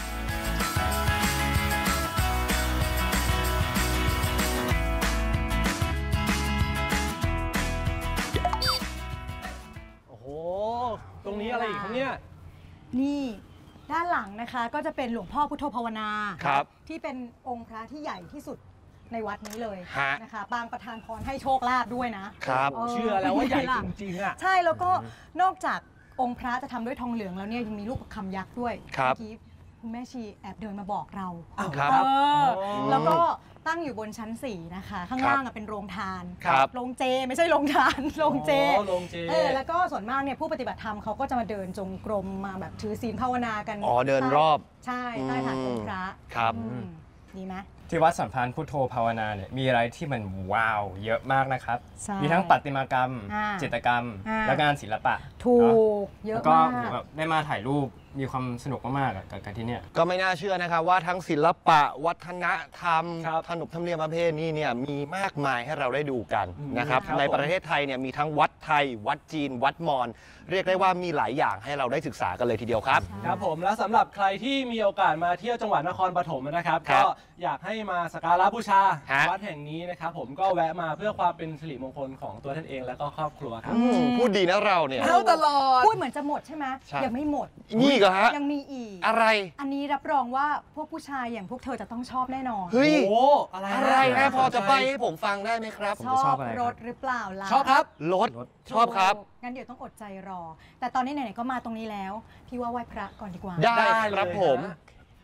โอ้โหตรงนี้อะไรอีกครับเนี่ยนี่ด้านหลังนะคะก็จะเป็นหลวงพ่อพุทโธภาวนาครับที่เป็นองค์พระที่ใหญ่ที่สุดในวัดนี้เลยฮะนะคะปางประทานพรให้โชคลาภด้วยนะครับเชื่อแล้วว่าใหญ่จริงๆอ่ะใช่แล้วก็นอกจากองค์พระจะทำด้วยทองเหลืองแล้วเนี่ยยังมีรูปประคำยักษ์ด้วยครับเมื่อกี้คุณแม่ชีแอบเดินมาบอกเราอ้าวครับเอออ๋อแล้วก็ตั้งอยู่บนชั้นสี่นะคะ ข้างล่างอะเป็นโรงทานครับโรงเจไม่ใช่โรงทาน โรงเจอ๋อโรงเจเออแล้วก็ส่วนมากเนี่ยผู้ปฏิบัติธรรมเขาก็จะมาเดินจงกรมมาแบบถือศีลภาวนากันอ๋อเดินรอบใช่ใต้ฐานองค์พระครับอืมดีไหมที่วัดสัมพันธ์พุทโธภาวนาเนี่ยมีอะไรที่มันว้าวเยอะมากนะครับใช่มีทั้งประติมากรรมอ่าจิตรกรรมอ่าและงานศิลปะถูกเนอะเยอะแล้วก็มากแบบได้มาถ่ายรูปมีความสนุกมากๆอะกับการที่เนี่ยก็ไม่น่าเชื่อนะครับว่าทั้งศิลปะวัฒนธรรมครับขนบธรรมเนียมประเพณีเนี่ยมีมากมายให้เราได้ดูกันอืมนะครับครับในผมประเทศไทยเนี่ยมีทั้งวัดไทย วัดจีน วัดมอญเรียกได้ว่ามีหลายอย่างให้เราได้ศึกษากันเลยทีเดียวครับครับผมแล้วสำหรับใครที่มีโอกาสมาเที่ยวจังหวัดนครปฐมนะครับครัก็บอยากให้มาสักการะบูชาฮะวัดแห่งนี้นะครับผมก็แวะมาเพื่อความเป็นสิริมงคลของตัวท่านเองและก็ครอบครัวครับอืมพูดดีนะเราเนี่ยเข้าตลอดพูดเหมือนจะหมดใช่ไหมใช่ยังไม่หมดนี่ก็ฮะยังมีอีกอะไรอันนี้รับรองว่าพวกผู้ชายอย่างพวกเธอจะต้องชอบแน่นอนเฮ้ยโอ้อะไรนอะไรฮะพอจะไปให้ผมฟังได้ไหมครับผมชจะชออบบอะไรครับรถหรือเปล่าล่ะชอบครับรถชอบครับงั้นเดี๋ยวต้องอดใจรอ แต่ตอนนี้ไหนๆก็มาตรงนี้แล้ว พี่ว่าไหว้พระก่อนดีกว่าได้ได้ครับเลยผมฮะ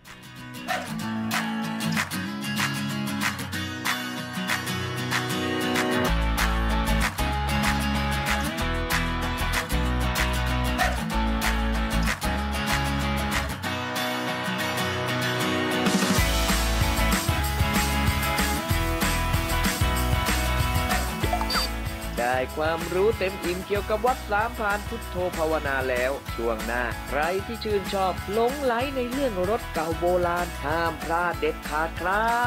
ได้ความรู้เต็มอิ่มเกี่ยวกับวัดสามพรานพุทโธภาวนาแล้ว ช่วงหน้าใครที่ชื่นชอบหลงไหลในเรื่องรถเก่าโบราณห้ามพลาดเด็ดขาดครับ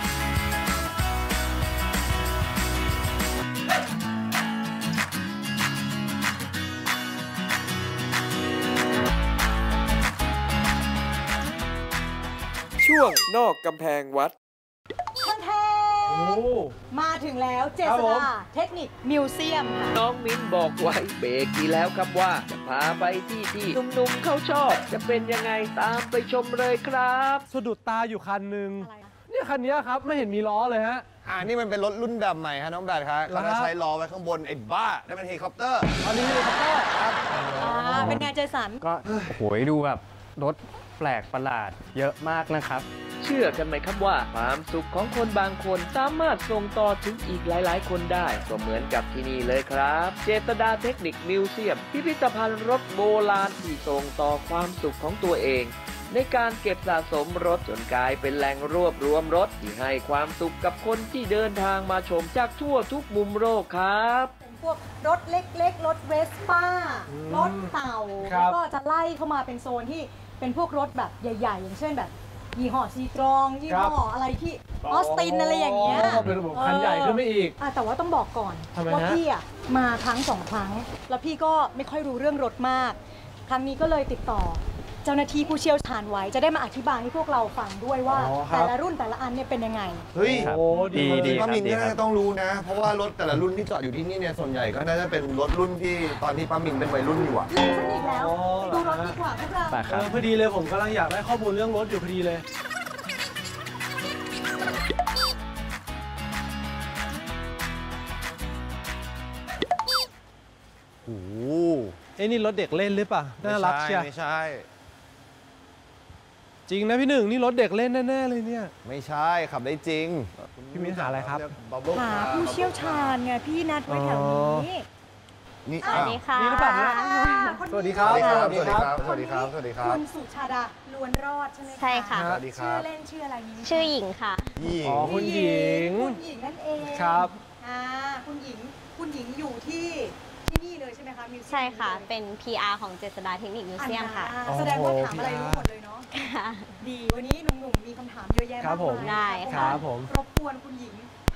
ช่วงนอกกำแพงวัดท่านแทโอ้มาถึงแล้วเจครับษผมดาเทคนิคมิวเซียมค่ะน้องมิ้นบอกไว้เบรกที่แล้วครับว่า จะพาไปที่ที่หนุ่มๆเขาชอบ จะเป็นยังไงตามไปชมเลยครับสะดุดตาอยู่คันหนึ่งอะไรนะเนี่ยคันนี้ครับไม่เห็นมีล้อเลยฮะอ่านี่มันเป็นรถรุ่นแบบใหม่ฮะน้องแบทครับเหรอเขาครับจะใช้ล้อไว้ข้างบนไอ้บ้านั่นเป็นเฮลิคอปเตอร์อันนี้เลยครับพ่อครับอ่าเป็นไงเจสันก็โหยดูแบบรถแปลกประหลาดเยอะมากนะครับเชื่อกันไหมครับว่าความสุขของคนบางคนสามารถส่งต่อถึงอีกหลาย ๆ คนได้ ก็เหมือนกับที่นี่เลยครับ เจษดาเทคนิคมิวเซียม พิพิธภัณฑ์รถโบราณที่ส่งต่อความสุขของตัวเอง ในการเก็บสะสมรถจนกลายเป็นแหล่งรวบรวมรถที่ให้ความสุขกับคนที่เดินทางมาชมจากทั่วทุกมุมโลกครับเป็นพวกรถเล็กๆ รถเวสป้า รถเต่าครัแล้วบก็จะไล่เข้ามาเป็นโซนที่เป็นพวกรถแบบใหญ่ ๆ อย่างเช่นแบบยี่ห้อซีตรองยี่ห้ออะไรที่ออสตินอะไรอย่างเงี้ยเป็นระบบคันใหญ่ขึ้นไปอีกอ่ะแต่ว่าต้องบอกก่อนทำไมฮะว่าพี่อ่ะมาครั้งสองครั้ง แล้วพี่ก็ไม่ค่อยรู้เรื่องรถมาก ครั้งนี้ก็เลยติดต่อ เจ้าหน้าที่ผู้เชี่ยวชาญไว้จะได้มาอธิบายให้พวกเราฟังด้วยว่าอ๋อครับแต่ละรุ่นแต่ละอันเนี่ยเป็นยังไงเฮ้ยครับโอ้ดีดีป้ามินดีก็ครับน่าจะต้องรู้นะ เพราะว่ารถแต่ละรุ่นที่จอดอยู่ที่นี่เนี่ยส่วนใหญ่ก็น่าจะเป็นรถรุ่นที่ตอนที่ป้ามินเป็นวัยรุ่นอยู่อะเล่นสนิทแล้วอ๋อไปดูรถดีกว่าพวกเราไปคเอรับอพอดีเลยผมกำลังอยากได้ข้อมูลเรื่องรถอยู่พอดีเลยโอ้เอ้นี่รถเด็กเล่นหรือเปล่าน่ารักเชียวไม่ใช่จริงนะพี่หนึ่งนี่รถเด็กเล่นแน่ๆเลยเนี่ยไม่ใช่ขับได้จริงพี่มิ้นหาอะไรครับ Bubble หา Car ผู้เชี่ยวชาญไงพี่นัดไว้แถวนี้นี่สวัสดีค่ะนี่หรือเปล่าฮะ สวัสดีครับสวัสดีสควัรัสบดีสครัวัสดีครับ สวัสดีครับ สวัสดีครับคุณสุชาดาล้วนรอดใช่ไหมคะใช่ค่ะสวัสดีคชื่รัอบ เล่นชื่ออะไรนี้ชื่อหญิงค่ะยี่อ๋อคุณหญิงคุณหญิงนั่นเองครับอ่าคุณหญิงคุณหญิงอยู่ที่ที่นี่เลยใช่ไหมคะมิวเซียมใช่ค่ะลยเป็น พี อาร์ ของเจษดาเทคนิคมิวเซียมค่ะอ่าแสดงว่าถามอะไรรู้หมดเลยเนาะค่ะดีวันนี้หนุ่มๆมีคำถามเยอะแยะครัมาบกผมมายได้ครับผมรบกวนคุณหญิง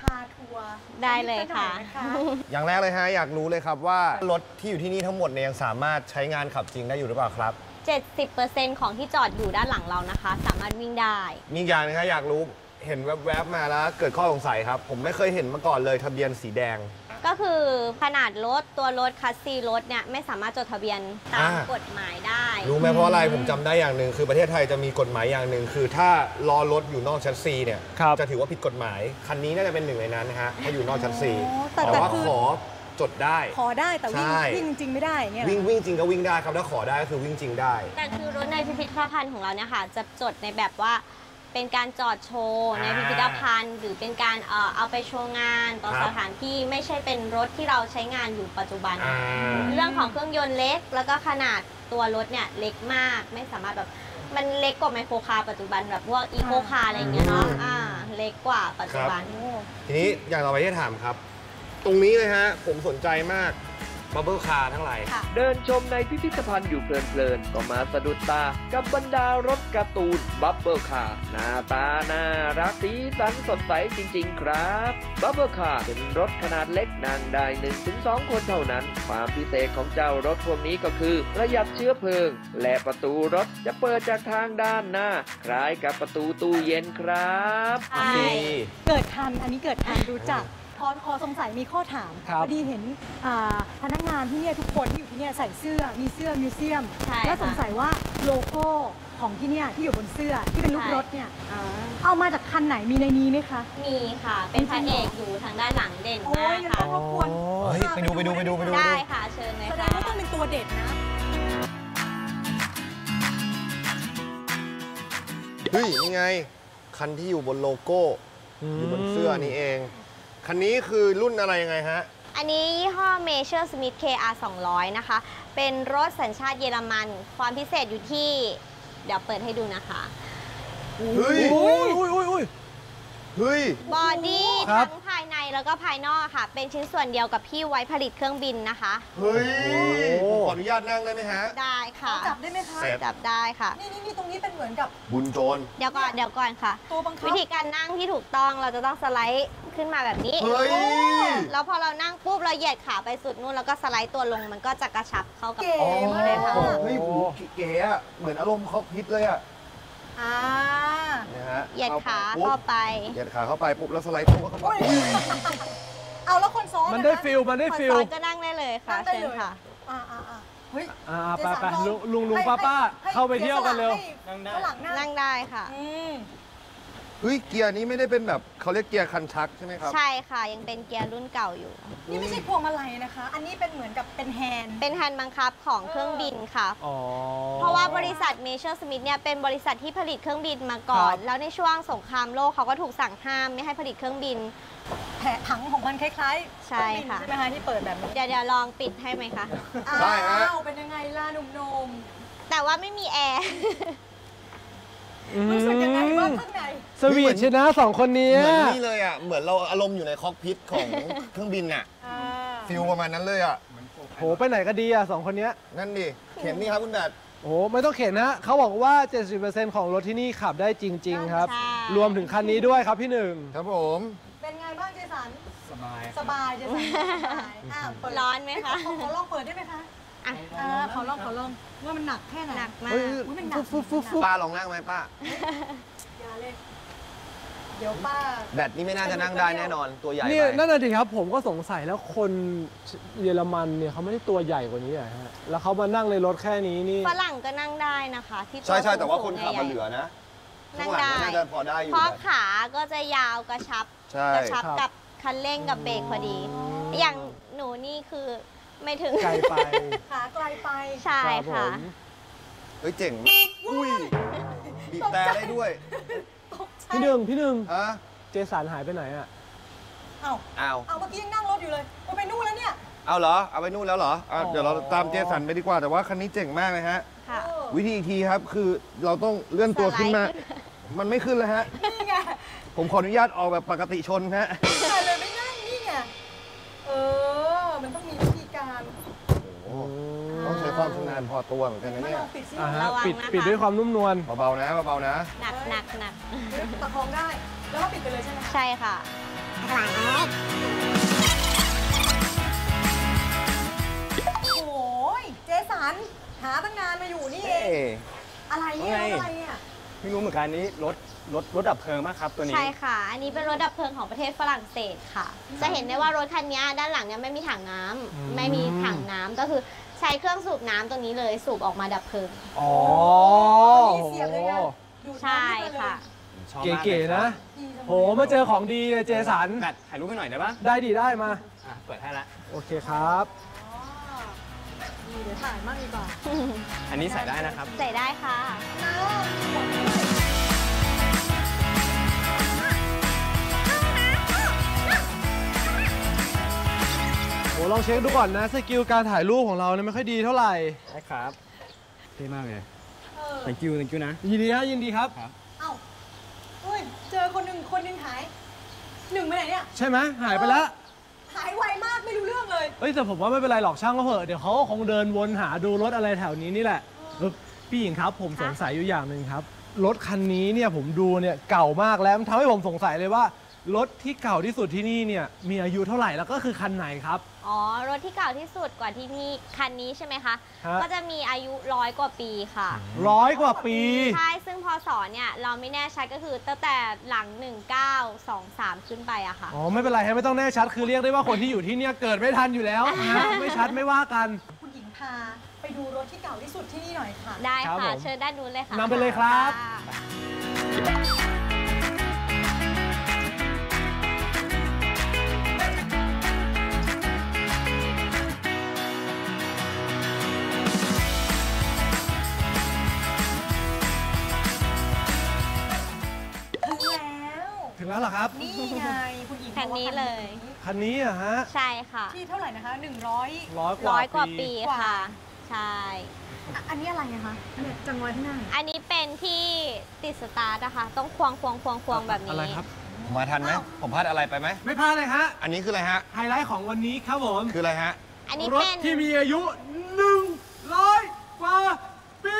าทัวร์ได้เลยค่ะอย่างแรกเลยฮะอยากรู้เลยครับว่ารถที่อยู่ที่นี่ทั้งหมดเนี่ยยังสามารถใช้งานขับจริงได้อยู่หรือเปล่าครับเจ็ดสิบเปอร์เซ็นต์ ของที่จอดอยู่ด้านหลังเรานะคะ สามารถวิ่งได้มีอีกอย่างนึงครับอยากรู้เห็นแวบๆมาแล้วเกิดข้อสงสัยครับ ผมไม่เคยเห็นมาก่อนเลยทะเบียนสีแดงก็คือขนาดรถตัวรถคัสซีรถเนี่ยไม่สามารถจดทะเบียนตามอ่ากฎหมายได้รู้ไหมเพราะอะไรผมจำได้อย่างหนึ่งคือประเทศไทยจะมีกฎหมายอย่างหนึ่งคือถ้าล้อรถอยู่นอกแชสซีเนี่ยครับจะถือว่าผิดกฎหมาย คันนี้น่าจะเป็นหนึ่งในนั้นนะฮะถ้าอยู่นอกแชสซีอ๋อแต่แต่แต่ว่าคือขอจดได้ขอได้แต่วิ่งใช่วิ่งจริงไม่ได้เนี่ยเหรอวิ่งวิ่งจริงก็วิ่งได้ครับถ้าขอได้ก็คือวิ่งจริงได้แต่คือรถในพิพิธภัณฑ์ของเราเนี่ยค่ะจะจดในแบบว่าเป็นการจอดโชว์ในพิพิธภัณฑ์ หรือเป็นการเอ่อเอาไปโชว์งานต่อครับสถานที่ไม่ใช่เป็นรถที่เราใช้งานอยู่ปัจจุบันอ่าเรื่องของเครื่องยนต์เล็ก แล้วก็ขนาดตัวรถเนี่ยเล็กมากไม่สามารถแบบมันเล็กกว่าไมโครคาร์ปัจจุบันแบบพวกอีโคคาร์อะไรอย่างเงี้ยเนาะอ่าเล็กกว่าปัจจุบันทีนี้อย่างต่อไปที่ถามครับ ตรงนี้เลยฮะผมสนใจมากบับเบิลคาร์ทั้งหลายเดินชมในพิพิธภัณฑ์อยู่เพลินๆ ก็มาสะดุดตากับบรรดารถการ์ตูนบับเบิลคาร์หน้าตาน่ารักสีสันสดใสจริงๆครับบับเบิลคาร์เป็นรถขนาดเล็กนั่งได้ หนึ่งถึงสอง คนเท่านั้น ความพิเศษของเจ้ารถพวกนี้ก็คือประหยัดเชื้อเพลิง และประตูรถจะเปิดจากทางด้านหน้า คล้ายกับประตูตู้เย็นครับใช่เกิดทันอันนี้เกิดทันรู้จักพอพอสงสัยมีข้อถามครับพอดีเห็นอ่าพนักงานที่เนี่ยทุกคนที่อยู่ที่เนี่ยใส่เสื้อมีเสื้อมิวเซียมใช่แล้วสงค่ะสัยว่าโลโก้ของที่เนี่ยที่อยู่บนเสื้อที่เป็นรูปใช่รถเนี่ยเอามาจากคันไหนมีในนี้ไหมคะมีค่ะ เป็นพระเอกอยู่ทางด้านหลังเด่นโอ้มาย กงั้นค่ะต้องรบกวนเฮ้ยไปดูไปดูไปดูไปดูได้ค่ะเชิญเลยแสดค่ะงว่าต้องเป็นตัวเด็ดนะเฮ้ยนี่ไง คันที่อยู่บนโลโก้อยู่บนเสื้อนี่เอง คันนี้คือรุ่นอะไรยังไงฮะอันนี้ยี่ห้อ Measure Smith เค อาร์ สองร้อย นะคะ เป็นรถสัญชาติเยอรมัน ความพิเศษอยู่ที่ เดี๋ยวเปิดให้ดูนะคะเฮ้ยอุ้ยอุ้ยอุ้ยอุ้ยเฮ้ยบอดี้ครับทั้งภายในแล้วก็ภายนอกค่ะ เป็นชิ้นส่วนเดียวกับที่ไว้ผลิตเครื่องบินนะคะเฮ้ยโอ้ผมขออนุญาตนั่งได้ไหมฮะได้ค่ะจับได้ไหมคะจับได้ค่ะนี่นี่นี่ตรงนี้เป็นเหมือนกับบุญโจรเดี๋ยวก่อนเดี๋ยวก่อนค่ะตัวบังคับวิธีการนั่งที่ถูกต้องเราจะต้องสไลด์ขึ้นมาแบบนี้เฮ้ยแล้วพอเรานั่งปุ๊บเราเหยียดขาไปสุดนู่นแล้วก็สไลด์ตัวลงมันก็จะกระชับเข้ากับเก๋ตัวมานี้เลยค่ะกเฮ้ยโหเก๋อะเหมือนอารมณ์คอกพิษเลยอะอ่านะฮะเหยียดขาปุ๊บเข้าไปเหยียดขาเข้าไปปุ๊บแล้วสไลด์ตัวเข้าไปเอาแล้วคนซ้อนมันนะได้คะฟิลมันได้คนฟิลซ้อนก็นั่งได้เลยค่ะนั่งได้เชิญเลยค่ะอ่าอ่าอ่าเฮ้ยอ่าเจไปสันไปลองลุงลุงลุงให้ป้าป้าให้เข้าไปเที่ยวกันเร็วให้ฝรั่งนั่งนั่งได้ค่ะอืมเฮ้ยเกียร์นี้ไม่ได้เป็นแบบเขาเรียกเกียร์คันชักใช่ไหมครับใช่ค่ะยังเป็นเกียร์รุ่นเก่าอยู่นี่ไม่ใช่พวงมาลัยนะคะ อันนี้เป็นเหมือนกับเป็นแฮนด์เป็นแฮนด์บังคับของเครื่องบินค่ะอ๋อเพราะว่าบริษัท Measure Smith เนี่ยเป็นบริษัทที่ผลิตเครื่องบินมาก่อนครับแล้วในช่วงสงครามโลกเขาก็ถูกสั่งห้ามไม่ให้ผลิตเครื่องบินแผลผังของมันคล้ายๆใช่ค่ะใช่ไหมคะที่เปิดแบบนี้เดี๋ยวเดี๋ยวลองปิดให้ไหมคะได้ฮะอ้าวเป็นยังไงล่ะหนุ่มแต่ว่าไม่มีแอร์ๆรู้สึกยังไงบ้างข้างในสวีทชนะสองคนนี้เหมือนนี่เลยอะเหมือนเราอารมณ์อยู่ในคอกพิษของ เครื่องบินอะอ่าฟิลประมาณนั้นเลยอะโหไปไหนก็ดีอ่ะสองคนเนี้ยนั่นดิเข็นนี่ครับคุณแดดโอ้ไม่ต้องเข็นนะเขาบอกว่า เจ็ดสิบเปอร์เซ็นต์ ของรถที่นี่ขับได้จริง ๆ ครับใช่รวมถึงคันนี้ด้วยครับพี่หนึ่งครับผมเป็นไงบ้างเจสันสบายสบายเจสันสบายอ่าเปิดร้อนไหมคะขอขอลองเปิดได้ไหมคะอ่ะอ่าขอลองขอลองว่ามันหนักแค่ไหนหนักมากเฮ้ยอุ๊ยมันหนักฟุ๊บฟุ๊บฟุ๊บป้าลองนั่งไหมป้าอย่าเลย เดี๋ยวป้าแดดนี่ไม่น่าจะนั่งได้แน่นอนตัวใหญ่เนี่ยไปนั่นน่ะดิครับผมก็สงสัยแล้วคนเยอรมันเนี่ยเขาไม่ได้ตัวใหญ่กว่านี้เหรอฮะแล้วเขามานั่งในรถแค่นี้นี่ฝรั่งก็นั่งได้นะคะที่ตัวใช่ใช่แต่ว่าคนสูงๆขับมันใญ่ๆเหลือนะนั่ข้างงหลังได้ก็น่าจะพอได้อยู่เพราะแบบขาก็จะยาวกระชับใช่กระชับครับกับคันเร่งกับเบรกพอดี อย่างหนูนี่คือไม่ถึงไกลไปขาไกลไปใช่ครับผค่ะมเฮ้ยเจ๋งอุ้ยบีบแต่ได้ด้วยตกใจพี่หนึ่งพี่หนึ่งฮะเจสันหายไปไหนอ่ะเอ้าอ้าวเอาเมื่อกี้ยังนั่งรถอยู่เลยมันไปนู่นแล้วเนี่ยเอาเหรอเอาไปนู่นแล้วเหรออ่ะอ๋อเดี๋ยวเราตามเจสันไปดีกว่าแต่ว่าคันนี้เจ๋งมากเลยฮะค่ะเออวิธีอีกทีครับคือเราต้องเลื่อนตัวขึ้นมาสไลด์ขึ้นมันไม่ขึ้นเลยฮะนี่ไงผมขออนุญาตออกแบบปกติชนฮะนี่ไงเลยไม่นั่งนี่ไง เออ มันต้องมีวิธีการโอ้ต้องใช้ความชำนาญพอตัวเหมือนกันนะมาเนี่ลยองปิดซิอ่าฮะระวังปิดนะคะปิดด้วยความนุ่มนวลเบาๆนะเบาๆนะหนักหนักหนักประคองได้ แล้วก็ปิดไปเลยใช่ไหมคะใช่ค่ะโอ้ยเจสันหาตั้งนานมาอยู่นี่เองอะไรเนี่ยรถอะไรเนี่ยไม่รู้เหมือนกันนี้รถรถรถดับเพลิงมากครับตัวนี้ใช่ค่ะ อันนี้เป็นรถดับเพลิงของประเทศฝรั่งเศสค่ะ จะเห็นได้ว่ารถคันนี้ด้านหลังเนี่ยไม่มีถังน้ำไม่มีถังน้ำก็คือใช้เครื่องสูบน้ำตรงนี้เลยสูบออกมาดับเพลิงอ๋อเสียบเลยนะใช่ค่ะเก๋ๆนะโหมาเจอของดีเลยเจสันแบตถ่ายรูปให้หน่อยได้ปะได้ดีได้มาอ่ะเปิดให้ละโอเคครับนี่เดี๋ยวถ่ายมั่งดีกว่าอันนี้ใส่ได้นะครับใส่ได้ค่ะโหลองเช็คดูก่อนนะสกิลการถ่ายรูปของเราเนี่ยไม่ค่อยดีเท่าไหร่ได้ครับเท่มากเลย thank you thank you นะยินดีฮะยินดีครับเอ้าเฮ้ยเจอคนหนึ่งคนหนึ่งหายหนึ่งไปไหนเนี่ยใช่ไหมหายไปแล้วหายไวมากไม่รู้เรื่องเลยเอ้ยแต่ผมว่าไม่เป็นไรหรอกช่างก็เหอะเดี๋ยวเขาก็คงเดินวนหาดูรถอะไรแถวนี้นี่แหละเออพี่หญิงครับผมสงสัยอยู่อย่างหนึ่งครับรถคันนี้เนี่ยผมดูเนี่ยเก่ามากแล้วมันทำให้ผมสงสัยเลยว่ารถที่เก่าที่สุดที่นี่เนี่ยมีอายุเท่าไหร่แล้วก็คือคันไหนครับอ๋อ รถที่เก่าที่สุดกว่าที่นี่คันนี้ใช่ไหมคะฮะก็จะมีอายุร้อยกว่าปีค่ะร้อยกว่าปีใช่ ซึ่งพศเนี่ยเราไม่แน่ชัดก็คือตั้งแต่หลังหนึ่งเก้าสองสามขึ้นไปอะค่ะอ๋อไม่เป็นไรฮะไม่ต้องแน่ชัดคือเรียกได้ว่าคนที่อยู่ที่เนี่ยเกิดไม่ทันอยู่แล้วนะไม่ชัดไม่ว่ากันคุณหญิงพาไปดูรถที่เก่าที่สุดที่นี่หน่อยค่ะได้ครับค่ะผมเชิญด้านนู้นเลยค่ะนำไปเลยครับะถึงแล้วถึงแล้วเหรอครับนี่ไงคุณหญิงคันนี้เลยคันนี้อะฮะใช่ค่ะที่เท่าไหร่นะคะหนึ่งร้อยร้อยกร้ว่าอยกว่าปีปีค่ะ ใช่อันนี้อะไรนะคะเนี่ยจังไว้ข้างหน้าอันนี้เป็นที่ติดสตาร์ทนะคะ ต้องควงควงควงควงแบบนี้อะไรครับผมมาทันไหมผมพลาดอะไรไปไหมไม่พลาดเลยฮะอันนี้คืออะไรฮะไฮไลท์ของวันนี้ครับผมคืออะไรฮะอันนี้รถเป็นที่มีอายุหนึ่งร้อยกว่าปี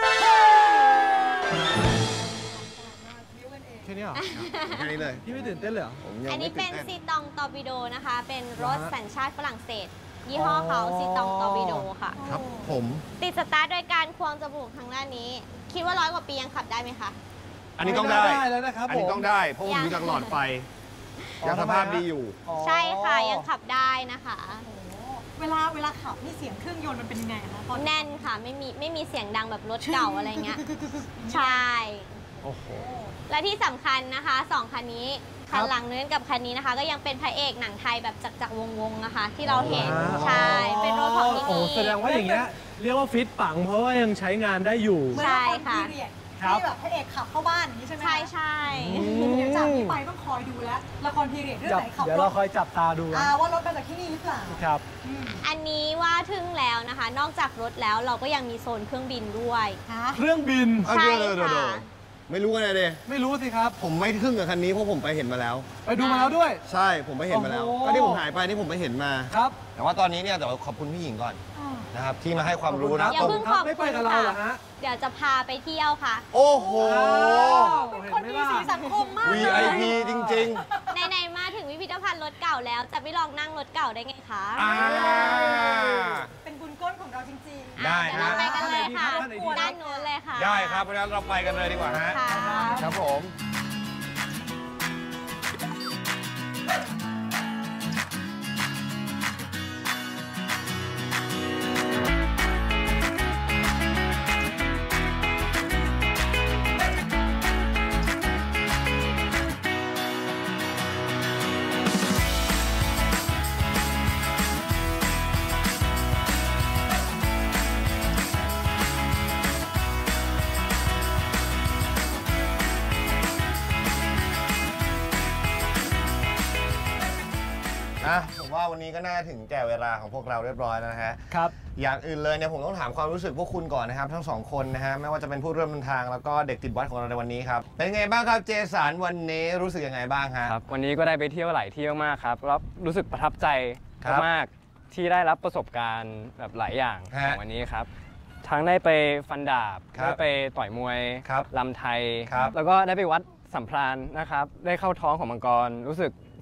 แค่นี้เหรอแค่นี้เลยพี่ไม่ตื่นเต้นเลยเหรอผมยังอันไม่นี้ตื่เป็นนเต้นซีตองตอร์ปิโดนะคะ เป็นรถฮะสัญชาติฝรั่งเศส ยี่ห้อเขาอ๋อซีตองตอร์ปิโดค่ะครับผมติดสตาร์ทโดยการควงจมูกทางด้านนี้ คิดว่าร้อยกว่าปียังขับได้ไหมคะอันนี้ต้องได้ไม่ได้แล้วนะครับอันนี้ผมต้องได้เพราะผมดูจากหลอดไฟยังสภาพดีอยู่อ๋อใช่ค่ะยังขับได้นะคะเวลาเวลาขับนี่เสียงเครื่องยนต์มันเป็นยังไงคะตอนแน่นค่ะไม่มีไม่มีเสียงดังแบบรถเก่าอะไรเงี้ย ใช่โอ้โหและที่สำคัญนะคะสองคันนี้ คันหลังนู้นกับคันนี้นะคะ ก็ยังเป็นพระเอกหนังไทยแบบจักรจักรวงวงๆนะคะ ที่เราเห็นอ๋อใช่เป็นรถของที่โอ้นี่แสดงว่าอย่างเงี้ยเรียกว่าฟิตปังเพราะว่ายังใช้งานได้อยู่เหมือนละครพีเรียดครับที่แบบพระเอกขับเข้าบ้านอย่างนี้ใช่ไหมคะใช่ใช่เดี๋ยวจากนี้ไปต้องคอยดูแล้วละครพีเรียดเรื่องจับไหนขับเดี๋ยวรเราถคอยจับตาดูอ่าว่ารถมาจากที่นี่หรือเปล่าครับอันนี้ว่าทึ่งแล้วนะคะ นอกจากรถแล้วเราก็ยังมีโซนเครื่องบินด้วยเครื่องบินเอาใช่เดี๋ยวเดี๋ยวเดี๋ยวค่ะไม่รู้กันเลยดิไม่รู้สิครับผมไม่ทึ่งกับคันนี้เพราะผมไปเห็นมาแล้วไปดูมาแล้วด้วยใช่ผมไปเห็นมาแล้วโอ้โหก็ที่ผมหายไปนี่ผมไปเห็นมาครับแต่ว่าตอนนี้เนี่ยเดี๋ยวขอบคุณพี่หญิงก่อนนะครับที่มาให้ความรู้นะอย่าเพิ่งขอบไม่ไปคุณกับเราเหรอค่ะฮะเดี๋ยวจะพาไปเที่ยวค่ะโอ้โหเป็นคนมีสีสังคมมากวี ไอ พี จริงไหนๆมาถึงพิพิธภัณฑ์รถเก่าแล้ว จะไม่ลองนั่งรถเก่าได้ไงคะๆอ่าเป็นบุญก้นของเราจริงๆได้เดี๋ยวเราไปกันเลยค่ะท่านไหนดีครับด้านนู้นเลยค่ะได้ครับเพราะฉะนั้นเราไปกันเลยดีกว่าฮะค่ะครับผม อ่ะผมว่าวันนี้ก็น่าถึงแก่เวลาของพวกเราเรียบร้อยแล้วนะฮะครับอย่างอื่นเลยเนี่ยผมต้องถามความรู้สึกพวกคุณก่อนนะครับทั้งสองคนนะฮะไม่ว่าจะเป็นผู้ร่วมเดินทางแล้วก็เด็กติดวัดของเราในวันนี้ครับเป็นไงบ้างครับเจสันวันนี้รู้สึกยังไงบ้างฮะครับวันนี้ก็ได้ไปเที่ยวหลายที่มากๆครับแล้วรู้สึกประทับใจครับมากๆที่ได้รับประสบการณ์แบบหลายอย่างฮะของวันนี้ครับ ทั้งได้ไปฟันดาบครับได้ไปต่อยมวยครับลำไทยครับแล้วก็ได้ไปวัดสัมพรานนะครับได้เข้าท้องของมังกรรู้สึก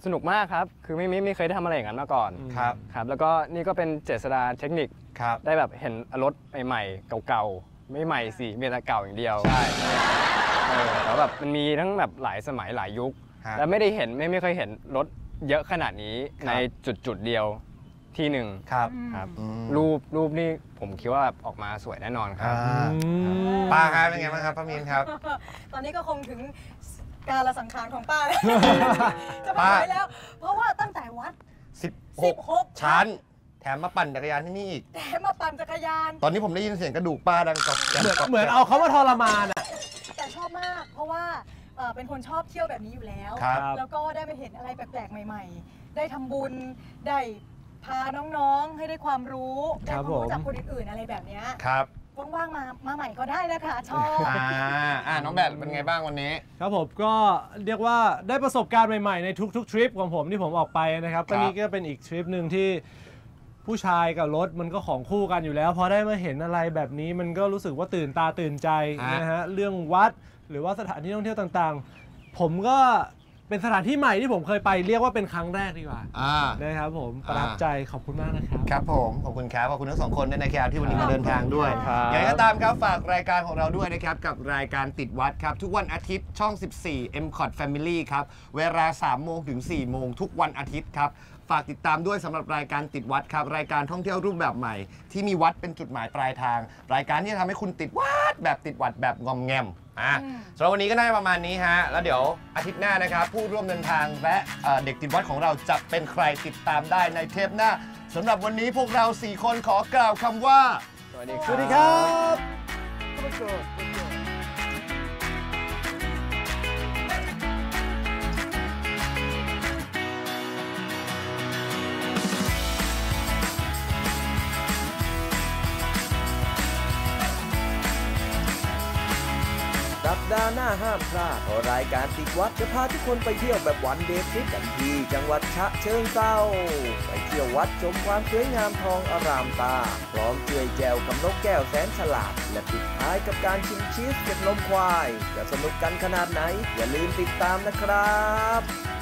สนุกมากครับคือไม่ไม่ไม่เคยได้ทำอะไรอย่างนั้นมาก่อนครับครับแล้วก็นี่ก็เป็นเจษฎาเทคนิคครับได้แบบเห็นรถใหม่ๆเก่าๆไม่ใหม่สิมีแต่เก่าอย่างเดียวใช่เออแล้วแบบมันมีทั้งแบบหลายสมัยหลายยุคฮะแล้วไม่ได้เห็นไม่ไม่เคยเห็นรถเยอะขนาดนี้ครับในจุดจุดๆเดียวที่หนึ่งครับครับอืมรูปรูปนี่ผมคิดว่าแบบออกมาสวยแน่นอนครัอ่าบป้าครับเป็นไงบ้างครับป้ามีนครับตอนนี้ก็คงถึงการละสังขารของป้า จะไปป้าไหนแล้ว เพราะว่าตั้งแต่วัดสิบหกสิบหกชั้น แถมมาปั่นจักรยานที่นี่อีกแต่มาปั่นจักรยานตอนนี้ผมได้ยินเสียงกระดูกป้าดังกรอบแกรบเหมือนกรบเหมือนแกรบเอาเขามาทรมานอ่ะแต่ชอบมาก เพราะว่าเอ่อเป็นคนชอบเที่ยวแบบนี้อยู่แล้วครับแล้วก็ได้ไปเห็นอะไรแปลกๆใหม่ ๆ ได้ทำบุญ ได้พาน้องๆ ให้ได้ความรู้ ได้ความรู้จากคนอื่นๆ อะไรแบบเนี้ยครับว่างๆ มา มาใหม่ก็ได้นะคะ ชอบอ่าอ่าน้องแบทเป็นไงบ้างวันนี้ครับผมก็เรียกว่าได้ประสบการณ์ใหม่ๆในทุกๆทริปของผมที่ผมออกไปนะครับครัก็บนี่ก็เป็นอีกทริปหนึ่งที่ผู้ชายกับรถมันก็ของคู่กันอยู่แล้วพอได้มาเห็นอะไรแบบนี้มันก็รู้สึกว่าตื่นตาตื่นใจนะฮะเรื่องวัดหรือว่าสถานที่ท่องเที่ยวต่างๆ ผมก็เป็นสถานที่ใหม่ที่ผมเคยไปเรียกว่าเป็นครั้งแรกดีกว่าอ่านะครับผมประทับใจขอบคุณมากนะครับครับผมขอบคุณครับขอบคุณทั้งสองคนด้วยนะครับที่วันนี้มาเดินทางด้วยครับอย่างไรก็ตามครับฝากรายการของเราด้วยนะครับกับรายการติดวัดครับทุกวันอาทิตย์ช่อง สิบสี่ เอ็ม คอท Family ครับเวลา สามโมงถึง สี่โมงทุกวันอาทิตย์ครับฝากติดตามด้วยสำหรับรายการติดวัดครับรายการท่องเที่ยวรูปแบบใหม่ ที่มีวัดเป็นจุดหมายปลายทาง รายการที่จะทำให้คุณติดวัดแบบติดวัดแบบงอมแงมอ่ะสำหรับวันนี้ก็น่าจะประมาณนี้ฮะแล้วเดี๋ยวอาทิตย์หน้านะครับผู้ร่วมเดินทางและเอ่อเด็กติดวัดของเราจะเป็นใครติดตามได้ในเทปหน้าสำหรับวันนี้พวกเราสี่คนขอกล่าวคำว่าสวัสดีสวัสดีครับสัปดาห์หน้าห้ามพลาดเพราะรายการติดวัดจะพาทุกคนไปเที่ยวแบบวันเดย์ทริปกันที่จังหวัดฉะเชิงเทราไปเที่ยววัดชมความสวยงามทองอารามตา พร้อมเจือยแจวกับนกแก้วแสนฉลาด และปิดท้ายกับการชิมชีสเก็ดนมควาย จะสนุกกันขนาดไหน อย่าลืมติดตามนะครับ